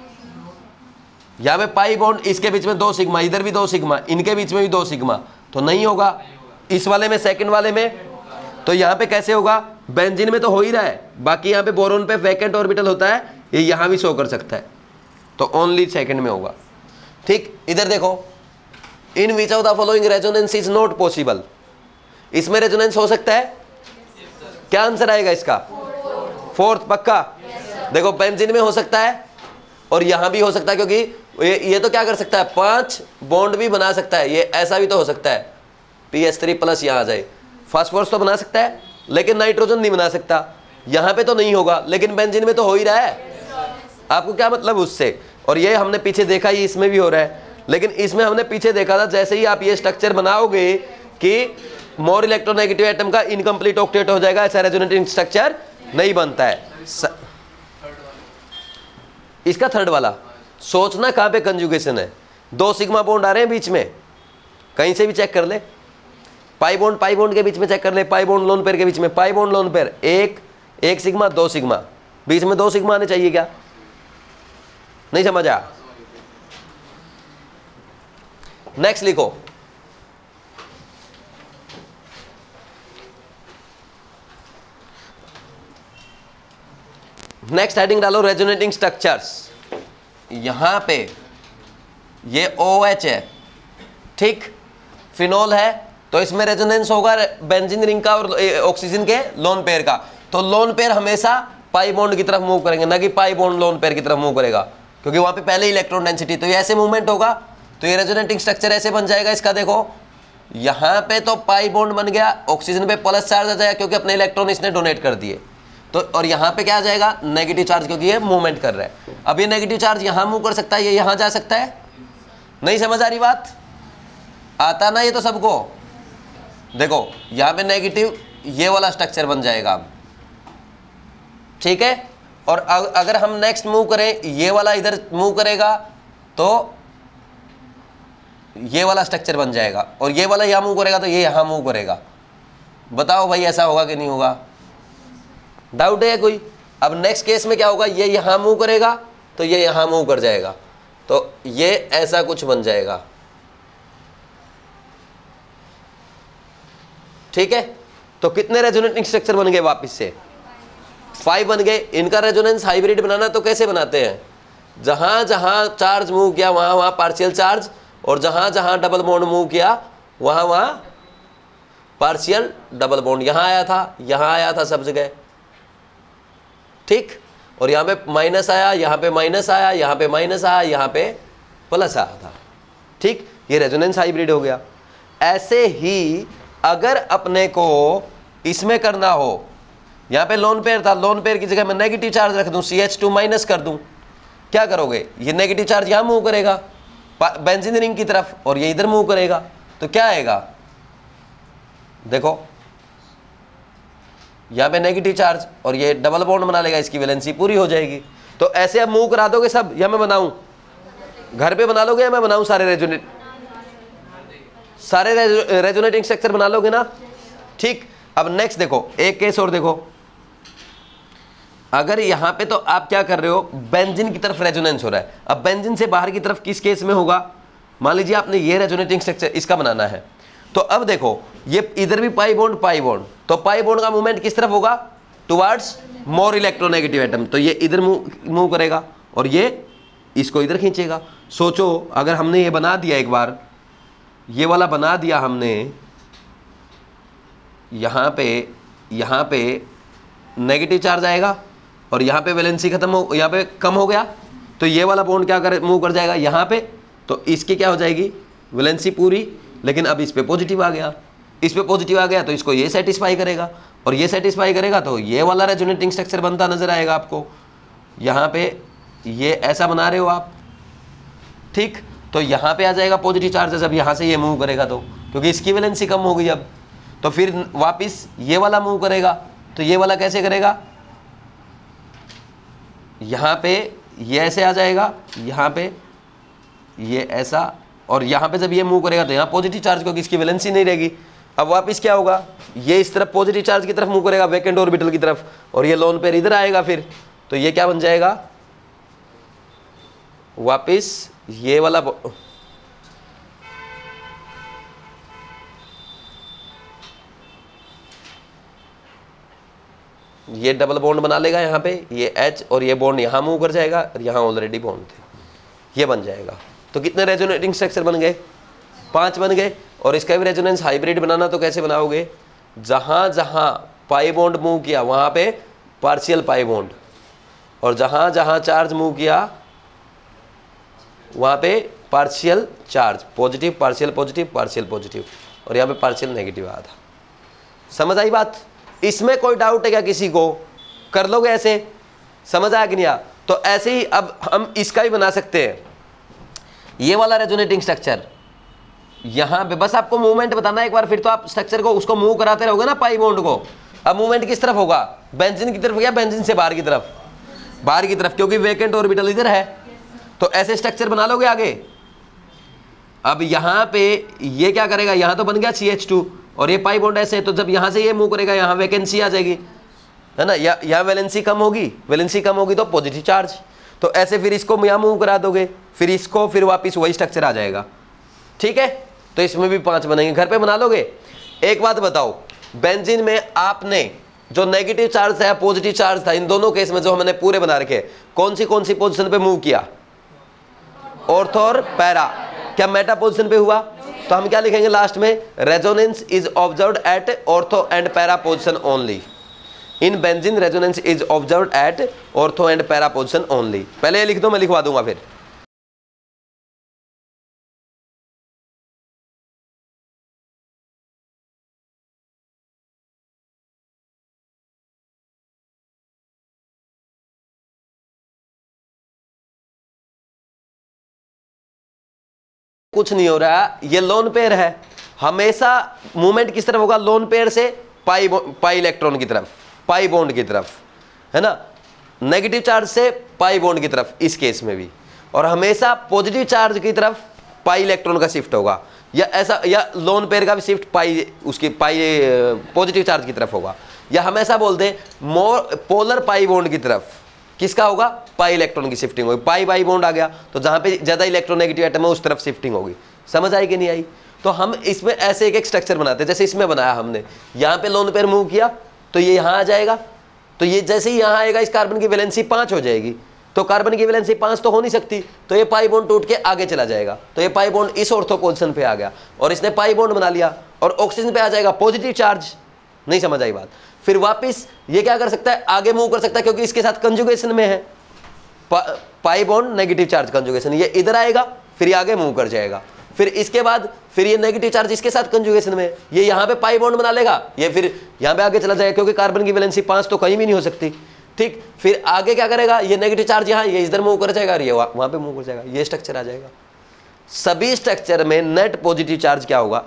यहाँ पे पाई बॉन्ड, इसके बीच में दो सिग्मा, इधर भी दो सिग्मा, इनके बीच में भी दो सिग्मा, तो नहीं होगा। इस वाले में सेकंड वाले में, तो यहाँ पे कैसे होगा, बेंजीन में तो हो ही रहा है, बाकी यहाँ पे बोरोन पे वैकेंट ऑर्बिटल होता है, ये यहाँ भी शो कर सकता है, तो ओनली सेकंड में होगा। ठीक, इधर देखो, in which of the following resonance is not possible, इसमें रेजोनेंस हो सकता है, क्या आंसर आएगा इसका, फोर्थ पक्का। देखो बेंजीन में हो सकता है और यहां भी हो सकता है, क्योंकि ये, ये तो क्या कर सकता है, पांच बॉन्ड भी बना सकता है, ये ऐसा भी तो हो सकता है, पी एच थ्री प्लस यहाँ आ जाए, फास्फोरस तो बना सकता है लेकिन नाइट्रोजन नहीं बना सकता, यहाँ पे तो नहीं होगा, लेकिन बेंजीन में तो हो ही रहा है। आपको क्या मतलब उससे, और ये हमने पीछे देखा ही इसमें भी हो रहा है, लेकिन इसमें हमने पीछे देखा था जैसे ही आप ये स्ट्रक्चर बनाओगे कि मोर इलेक्ट्रोनेगेटिव एटम का इनकम्प्लीट ऑक्टेट हो जाएगा, ऐसा रेजोनेटिंग स्ट्रक्चर नहीं बनता है। स... इसका थर्ड वाला सोचना कहां पे कंजुगेशन है, दो सिग्मा बॉन्ड आ रहे हैं बीच में, कहीं से भी चेक कर ले, पाई बॉन्ड पाई बॉन्ड के बीच में चेक कर ले, पाई बॉन्ड लोन पेयर के बीच में, पाई बॉन्ड लोन पेयर, एक एक सिग्मा दो सिग्मा, बीच में दो सिग्मा आने चाहिए क्या, नहीं समझा। नेक्स्ट लिखो, नेक्स्ट हेडिंग डालो रेजोनेटिंग स्ट्रक्चर्स। यहां पे ये OH है, ठीक, फिनोल है, तो इसमें रेजोनेंस होगा बेंजीन रिंग का और ऑक्सीजन के लोन पेयर का, तो लोन पेयर हमेशा पाई बॉन्ड की तरफ मूव करेंगे, ना कि पाई बॉन्ड लोन पेयर की तरफ मूव करेगा, क्योंकि वहां पे पहले इलेक्ट्रॉन डेंसिटी, तो ये ऐसे मूवमेंट होगा, तो ये रेजोनेटिंग स्ट्रक्चर ऐसे बन जाएगा। इसका देखो यहां पे तो पाई बॉन्ड बन गया, ऑक्सीजन पे प्लस चार्ज आ जाएगा क्योंकि अपने इलेक्ट्रॉन इसने डोनेट कर दिए, तो और यहाँ पे क्या आ जाएगा, नेगेटिव चार्ज, क्योंकि ये मूवमेंट कर रहा है। अब ये नेगेटिव चार्ज यहाँ मूव कर सकता है, ये यहाँ जा सकता है, नहीं समझ आ रही बात, आता ना ये तो सबको, देखो यहाँ पे नेगेटिव ये वाला स्ट्रक्चर बन जाएगा अब, ठीक है। और अगर हम नेक्स्ट मूव करें, ये वाला इधर मूव करेगा तो ये वाला स्ट्रक्चर बन जाएगा, और ये वाला यहाँ मूव करेगा तो ये यहाँ मूव करेगा। बताओ भाई ऐसा होगा कि नहीं होगा? डाउट है कोई? अब नेक्स्ट केस में क्या होगा, ये यहाँ मूव करेगा तो ये यहाँ मूव कर जाएगा, तो ये ऐसा कुछ बन जाएगा, ठीक है। तो कितने रेजोनेटिंग स्ट्रक्चर बन गए वापस से? फाइव बन गए। इनका रेजोनेंस हाइब्रिड बनाना तो कैसे बनाते हैं, जहां जहां चार्ज मूव किया वहां वहां पार्शियल चार्ज, और जहां जहां डबल बॉन्ड मूव किया वहां वहां पार्शियल डबल बॉन्ड। यहां आया था, यहां आया था, सब जगह, ठीक। और यहां पे माइनस आया, यहां पे माइनस आया, यहां पे माइनस आया, यहां पे प्लस आया था, ठीक। ये रेजोनेंस हाइब्रिड हो गया। ऐसे ही अगर अपने को इसमें करना हो, यहां पे लोन पेयर था, लोन पेयर की जगह मैं नेगेटिव चार्ज रख दूं, सी एच टू माइनस कर दूं, क्या करोगे? ये नेगेटिव चार्ज यहां मूव करेगा बेंजीन रिंग की तरफ, और ये इधर मूव करेगा, तो क्या आएगा? देखो यहां पे नेगेटिव चार्ज और ये डबल बॉन्ड बना लेगा, इसकी वैलेंसी पूरी हो जाएगी। तो ऐसे आप मूव करा दोगे सब, या मैं बनाऊं? घर पे बना लोगे या मैं बनाऊं? सारे रेजोनेट सारे रेजोनेटिंग स्ट्रक्चर बना लोगे ना, ठीक। अब नेक्स्ट देखो, एक केस और देखो। अगर यहां पे तो आप क्या कर रहे हो, बेंजीन की तरफ रेजोनेंस हो रहा है। अब बेंजीन से बाहर की तरफ किस केस में होगा? मान लीजिए आपने ये रेजोनेटिंग स्ट्रक्चर इसका बनाना है, तो अब देखो ये इधर भी पाई बॉन्ड पाई बॉन्ड, तो पाई बॉन्ड का मूवमेंट किस तरफ होगा? टुवर्ड्स मोर इलेक्ट्रोनेगेटिव एटम, तो ये इधर मूव मूव करेगा और ये इसको इधर खींचेगा। सोचो अगर हमने ये बना दिया, एक बार ये वाला बना दिया हमने, यहाँ पे यहाँ पे नेगेटिव चार्ज आएगा और यहाँ पे वैलेंसी खत्म हो, यहाँ पे कम हो गया, तो ये वाला बॉन्ड क्या करे, मूव कर जाएगा यहाँ पे, तो इसकी क्या हो जाएगी, वैलेंसी पूरी। लेकिन अब इस पे पॉजिटिव आ गया, इस पे पॉजिटिव आ गया तो इसको ये सेटिस्फाई करेगा, और ये सेटिस्फाई करेगा तो ये वाला रेजोनेटिंग स्ट्रक्चर बनता नजर आएगा आपको। यहाँ पे ये ऐसा बना रहे हो आप, ठीक। तो यहाँ पे आ जाएगा पॉजिटिव चार्जेस, अब यहाँ से ये मूव करेगा तो, क्योंकि इसकी वैलेंसी कम हो गई अब, तो फिर वापस ये वाला मूव करेगा, तो ये वाला कैसे करेगा, यहाँ पे ये ऐसे आ जाएगा, यहाँ पे ये ऐसा, और यहाँ पे जब ये मूव करेगा तो यहाँ पॉजिटिव चार्ज, क्योंकि इसकी वैलेंसी नहीं रहेगी। अब वापस क्या होगा, ये इस तरफ पॉजिटिव चार्ज की तरफ मूव करेगा, वैकेंट ऑर्बिटल की तरफ, और ये लोन पेयर इधर आएगा फिर, तो ये क्या बन जाएगा, वापस ये वाला ये डबल बॉन्ड बना लेगा यहाँ पे, ये H, और ये बॉन्ड यहाँ मूव कर जाएगा, और यहाँ ऑलरेडी बॉन्ड थे, ये बन जाएगा। तो कितने रेजोनेटिंग स्ट्रक्चर बन गए? पांच बन गए। और इसका भी रेजोनेंस हाइब्रिड बनाना तो कैसे बनाओगे, जहां जहां पाई बॉन्ड मूव किया वहां पे पार्शियल पाई बॉन्ड, और जहां जहां चार्ज मूव किया वहां पे partial charge, positive partial positive partial positive, और यहाँ पे पार्शियल नेगेटिव आया था। समझ आई बात? इसमें कोई डाउट है क्या किसी को? कर लोगे ऐसे? समझ आया कि नहीं आया? तो ऐसे ही अब हम इसका भी बना सकते हैं, ये वाला रेजोनेटिंग स्ट्रक्चर यहां पे। बस आपको मूवमेंट बताना है एक बार, फिर तो आप स्ट्रक्चर को उसको मूव कराते रहोगे ना पाई बॉन्ड को। अब मूवमेंट किस तरफ होगा, बेंजीन की तरफ या बेंजीन से बाहर की तरफ? बाहर की तरफ, क्योंकि वैकेंट ऑर्बिटल इधर है। तो ऐसे स्ट्रक्चर बना लोगे आगे। अब यहां पे ये क्या करेगा, यहां तो बन गया सी एच टू, और ये पाई बॉन्ड ऐसे, तो जब यहां से ये मूव करेगा यहां वैकेंसी आ जाएगी, है ना, या यहाँ वैलेंसी कम होगी, वैलेंसी कम होगी तो पॉजिटिव चार्ज, तो ऐसे फिर इसको यहाँ मूव करा दोगे, फिर इसको, फिर वापस वही स्ट्रक्चर आ जाएगा, ठीक है। तो इसमें भी पांच बनेंगे, घर पे बना लोगे। एक बात बताओ, बेंजीन में आपने जो नेगेटिव चार्ज था, पॉजिटिव चार्ज था, इन दोनों केस में जो हमने पूरे बना रखे, कौन सी कौन सी पोजीशन पे मूव किया? ऑर्थो और पैरा। क्या मेटा पोजीशन पे हुआ? तो हम क्या लिखेंगे लास्ट में, resonance is observed at ortho and para position only. In benzene resonance is observed at ortho and para position only. पहले ये लिख दो, मैं लिखवा दूंगा फिर। कुछ नहीं हो रहा, ये लोन पेयर है, हमेशा मूवमेंट किस तरफ होगा, लोन पेयर से पाई पाई इलेक्ट्रॉन की तरफ, पाई बॉन्ड की तरफ, है ना, नेगेटिव चार्ज से पाई बॉन्ड की तरफ इस केस में भी, और हमेशा पॉजिटिव चार्ज की तरफ पाई इलेक्ट्रॉन का शिफ्ट होगा, या ऐसा, या लोन पेयर का भी शिफ्ट पाई उसकी पाई पॉजिटिव चार्ज की तरफ होगा, या हम ऐसा बोलते हैं मोर पोलर पाई बॉन्ड की तरफ किसका होगा, पाई इलेक्ट्रॉन की शिफ्टिंग होगी। पाई पाई बॉन्ड आ गया तो जहां पे ज्यादा इलेक्ट्रोनेगेटिव एटम है उस तरफ शिफ्टिंग होगी। समझ आई कि नहीं आई? तो हम इसमें ऐसे एक एक स्ट्रक्चर बनाते हैं, जैसे इसमें बनाया हमने, यहाँ पे लोन पेयर मूव किया तो ये यहाँ आ जाएगा, तो ये जैसे ही यहाँ आएगा इस कार्बन की वैलेंसी पाँच हो जाएगी, तो कार्बन की वैलेंसी पाँच तो हो नहीं सकती, तो ये पाई बॉन्ड टूट के आगे चला जाएगा, तो ये पाई बॉन्ड इस ऑर्थो पोजीशन पे आ गया और इसने पाई बॉन्ड बना लिया, और ऑक्सीजन पे आ जाएगा पॉजिटिव चार्ज। नहीं समझ आई बात? फिर वापस ये क्या कर सकता है, आगे मूव कर सकता है, क्योंकि इसके साथ कंजुगेशन में है, पा, pi bond negative charge conjugation, ये इधर आएगा फिर ये आगे मूव कर जाएगा, फिर इसके बाद फिर ये नेगेटिव चार्ज इसके साथ कंजुगेशन में, ये यहाँ पे पाई बॉन्ड बना लेगा, ये फिर यहाँ पे आगे चला जाएगा, क्योंकि कार्बन की वैलेंसी पाँच तो कहीं भी नहीं हो सकती। ठीक, फिर आगे क्या करेगा, ये नेगेटिव चार्ज यहाँ, ये इधर मूव कर जाएगा और ये वहाँ पे मूव कर जाएगा, ये स्ट्रक्चर आ जाएगा। सभी स्ट्रक्चर में नेट पॉजिटिव चार्ज क्या होगा,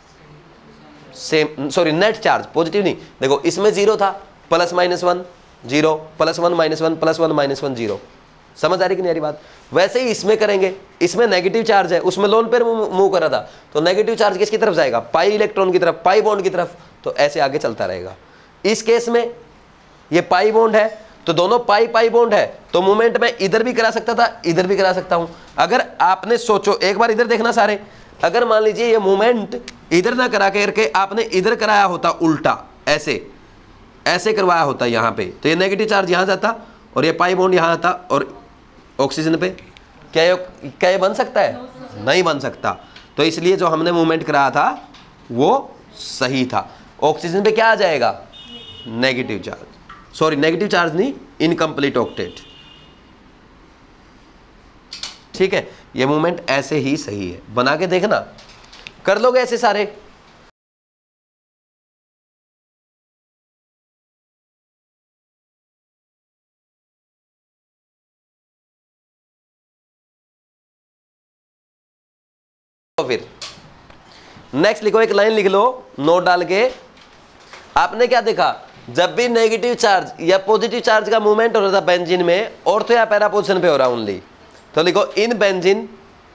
same, sorry net charge positive नहीं, देखो इसमें जीरो था, plus minus one zero, plus one minus one, plus one minus one zero. समझ आ रही कि नहीं आ रही बात? वैसे ही इसमें करेंगे, इसमें नेगेटिव चार्ज है, उसमें लोन पेयर मूव कर रहा था, तो नेगेटिव चार्ज किसकी तरफ जाएगा, पाई इलेक्ट्रॉन की तरफ, पाई बॉन्ड की तरफ, तो ऐसे आगे चलता रहेगा। इस केस में ये पाई बॉन्ड है, तो दोनों पाई पाई बॉन्ड है, तो मूवमेंट में इधर भी करा सकता था, इधर भी करा सकता हूं। अगर आपने सोचो, एक बार इधर देखना सारे, अगर मान लीजिए ये मूवमेंट इधर ना करा करके आपने इधर कराया होता, उल्टा ऐसे ऐसे करवाया होता यहाँ पे, तो ये नेगेटिव चार्ज यहाँ जाता और ये पाई बॉन्ड यहाँ आता, और ऑक्सीजन पे क्या ये क्या ये बन सकता है? नहीं बन सकता। तो इसलिए जो हमने मूवमेंट कराया था वो सही था। ऑक्सीजन पे क्या आ जाएगा, negative charge, sorry negative charge नहीं, इनकम्प्लीट ऑक्टेट। ठीक है, ये मूवमेंट ऐसे ही सही है, बना के देखना, कर लोगे ऐसे सारे। तो फिर नेक्स्ट लिखो, एक लाइन लिख लो नोट डाल के। आपने क्या देखा, जब भी नेगेटिव चार्ज या पॉजिटिव चार्ज का मूवमेंट हो रहा था बेंजीन में, ऑर्थो या पैरा पोजीशन पे हो रहा ओनली, तो लिखो in benzene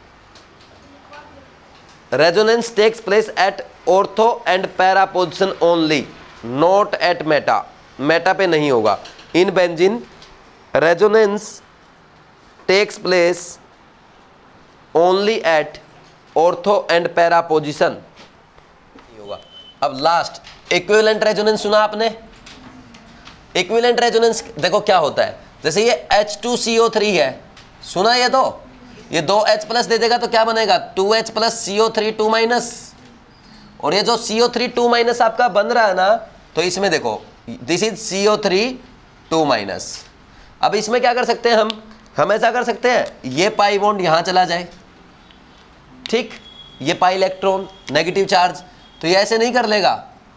resonance takes place at ortho and para position only, not at meta, meta पे नहीं होगा। In benzene resonance takes place only at ortho and para position होगा। अब लास्ट इक्विवेलेंट रेजोनेंस सुना आपने? इक्विवेलेंट रेजोनेंस देखो क्या होता है, जैसे ये H two C O three है, सुना ये, तो ये दो H प्लस दे देगा तो क्या बनेगा, two H plus C O three two minus, और ये जो C O three two minus आपका बन रहा है ना, तो इसमें देखो this is C O three two minus. अब इसमें क्या कर सकते हैं हम हम ऐसा कर सकते हैं, ये पाई बॉन्ड यहां चला जाए, ठीक, ये पाई इलेक्ट्रॉन नेगेटिव चार्ज, तो ये ऐसे नहीं कर लेगा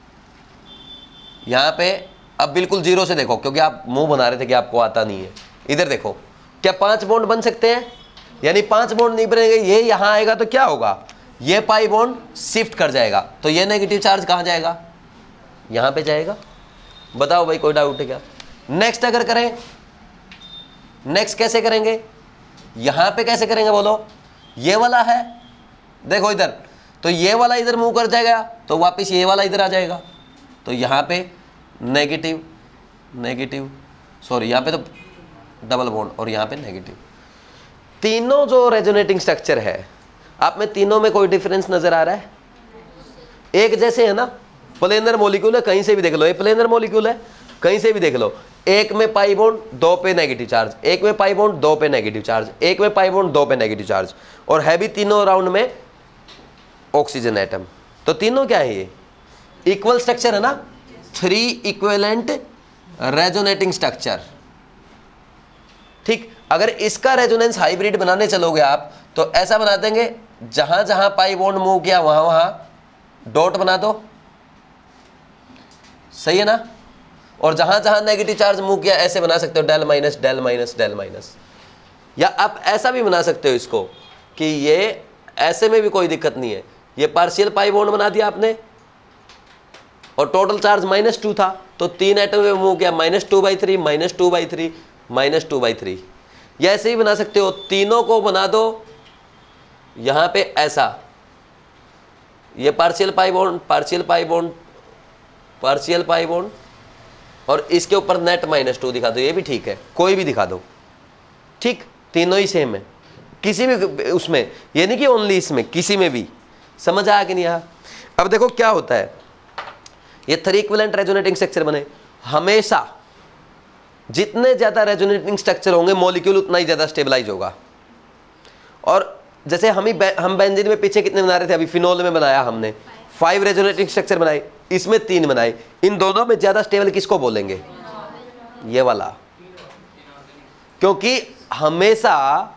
यहां पे। अब बिल्कुल जीरो से देखो, क्योंकि आप मुंह बना रहे थे कि आपको आता नहीं है, इधर देखो, क्या पांच बॉन्ड बन सकते हैं, यानी पांच बॉन्ड नहीं बनेंगे, ये यहां आएगा तो क्या होगा, ये पाई बॉन्ड शिफ्ट कर जाएगा, तो ये नेगेटिव चार्ज कहां जाएगा, यहां पे जाएगा। बताओ भाई, कोई डाउट है क्या? नेक्स्ट अगर करें, नेक्स्ट कैसे करेंगे, यहां पे कैसे करेंगे बोलो, ये वाला है, देखो इधर, तो ये वाला इधर मूव कर जाएगा, तो वापस ये वाला इधर आ जाएगा, तो यहाँ पे नेगेटिव नेगेटिव सॉरी यहाँ पे तो डबल बॉन्ड और यहाँ पे नेगेटिव। तीनों जो रेजोनेटिंग स्ट्रक्चर है, आप में तीनों में कोई डिफरेंस नजर आ रहा है? एक जैसे है ना, प्लेनर मॉलिक्यूल है, कहीं से भी देख लो, ये प्लेनर मॉलिक्यूल है, कहीं से भी देख लो, एक में पाई बॉन्ड, दो पे नेगेटिव चार्ज, एक में पाई बॉन्ड, दो पे नेगेटिव चार्ज, एक में पाई बॉन्ड, दो पे नेगेटिव चार्ज, और है भी तीनों राउंड में ऑक्सीजन एटम। तो तीनों क्या है, ये इक्वल स्ट्रक्चर है ना, थ्री इक्विवेलेंट रेजोनेटिंग स्ट्रक्चर। ठीक, अगर इसका रेजोनेंस हाइब्रिड बनाने चलोगे आप, तो ऐसा बना देंगे, जहां जहां पाई बॉन्ड मूव किया वहां वहां डॉट बना दो, सही है ना, और जहां जहां नेगेटिव चार्ज मूव किया ऐसे बना सकते हो, del minus del minus del minus. या आप ऐसा भी बना सकते हो इसको कि ये ऐसे में भी कोई दिक्कत नहीं है, ये पार्शियल पाई बॉन्ड बना दिया आपने, और टोटल चार्ज माइनस टू था, तो तीन एटम में मूव किया, minus two by three, minus two by three, minus two by three. या ऐसे ही बना सकते हो, तीनों को बना दो यहां पे ऐसा, ये partial pi bond, partial pi bond, partial pi bond, और इसके ऊपर नेट माइनस टू दिखा दो, ये भी ठीक है, कोई भी दिखा दो, ठीक, तीनों ही सेम है, किसी भी उसमें, ये नहीं कि ओनली इसमें, किसी में भी। समझ आया कि नहीं आया? अब देखो क्या होता है, ये थ्री इक्विवेलेंट रेजोनेटिंग स्ट्रक्चर बने, हमेशा जितने ज्यादा रेजोनेटिंग स्ट्रक्चर होंगे मॉलिक्यूल उतना ही ज्यादा स्टेबलाइज होगा। और जैसे हम ही हम बेंजीन में पीछे कितने बना रहे थे, अभी फिनोल में बनाया हमने, फाइव रेजोनेटिंग स्ट्रक्चर बनाए, इसमें तीन बनाए, इन दोनों में ज्यादा स्टेबल किसको बोलेंगे? ये वाला, क्योंकि हमेशा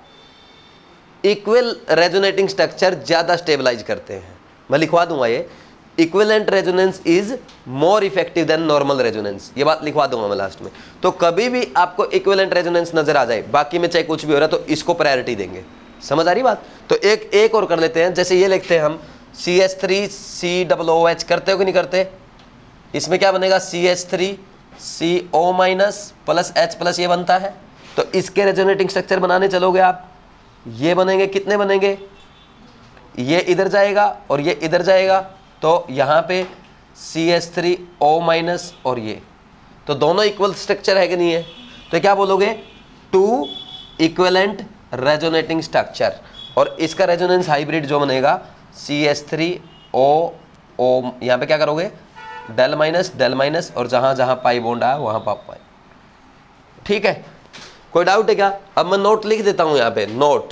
इक्वल रेजोनेटिंग स्ट्रक्चर ज्यादा स्टेबलाइज करते हैं। मैं लिखवा दूंगा ये, equivalent resonance is more effective than normal resonance, ये बात लिखवा दूंगा मैं लास्ट में। तो कभी भी आपको इक्विवेलेंट रेजोनेंस नजर आ जाए, बाकी में चाहे कुछ भी हो रहा है, तो इसको प्रायोरिटी देंगे। समझ आ रही बात? तो एक एक और कर लेते हैं, जैसे ये लिखते हैं हम C H three C double O H, करते हो कि नहीं करते? इसमें क्या बनेगा? C H three C O minus plus H plus, ये बनता है। तो इसके रेजोनेटिंग स्ट्रक्चर बनाने चलोगे आप, ये बनेंगे, कितने बनेंगे? ये इधर जाएगा और ये इधर जाएगा, तो यहाँ पे C H three O minus और ये, तो दोनों इक्वल स्ट्रक्चर है कि नहीं है? तो क्या बोलोगे? टू इक्विवेलेंट रेजोनेटिंग स्ट्रक्चर, और इसका रेजोनेंस हाइब्रिड जो बनेगा सी एच थ्री ओ ओ, यहाँ पे क्या करोगे? डेल माइनस डेल माइनस, और जहाँ जहाँ पाई बॉन्ड आया वहाँ पाप पाई। ठीक है, कोई डाउट है क्या? अब मैं नोट लिख देता हूँ यहाँ पे, note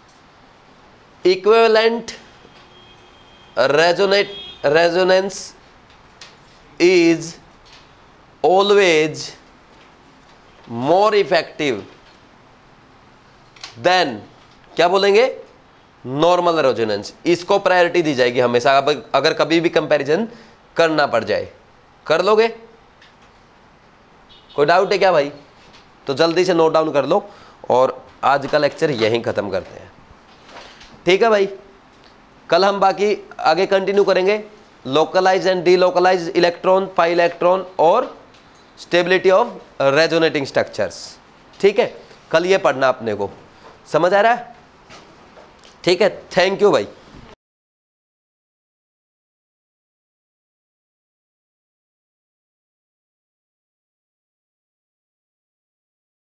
equivalent resonate resonance is always more effective than, क्या बोलेंगे? Normal resonance. इसको प्रायोरिटी दी जाएगी हमेशा, अगर कभी भी कंपैरिजन करना पड़ जाए। कर लोगे? कोई डाउट है क्या भाई? तो जल्दी से नोट डाउन कर लो, और आज का लेक्चर यहीं ख़त्म करते हैं। ठीक है भाई, कल हम बाकी आगे कंटिन्यू करेंगे, localise and delocalise electron, pi electron, और स्टेबिलिटी ऑफ रेजोनेटिंग स्ट्रक्चर्स। ठीक है, कल ये पढ़ना अपने को। समझ आ रहा है? ठीक है, थैंक यू भाई।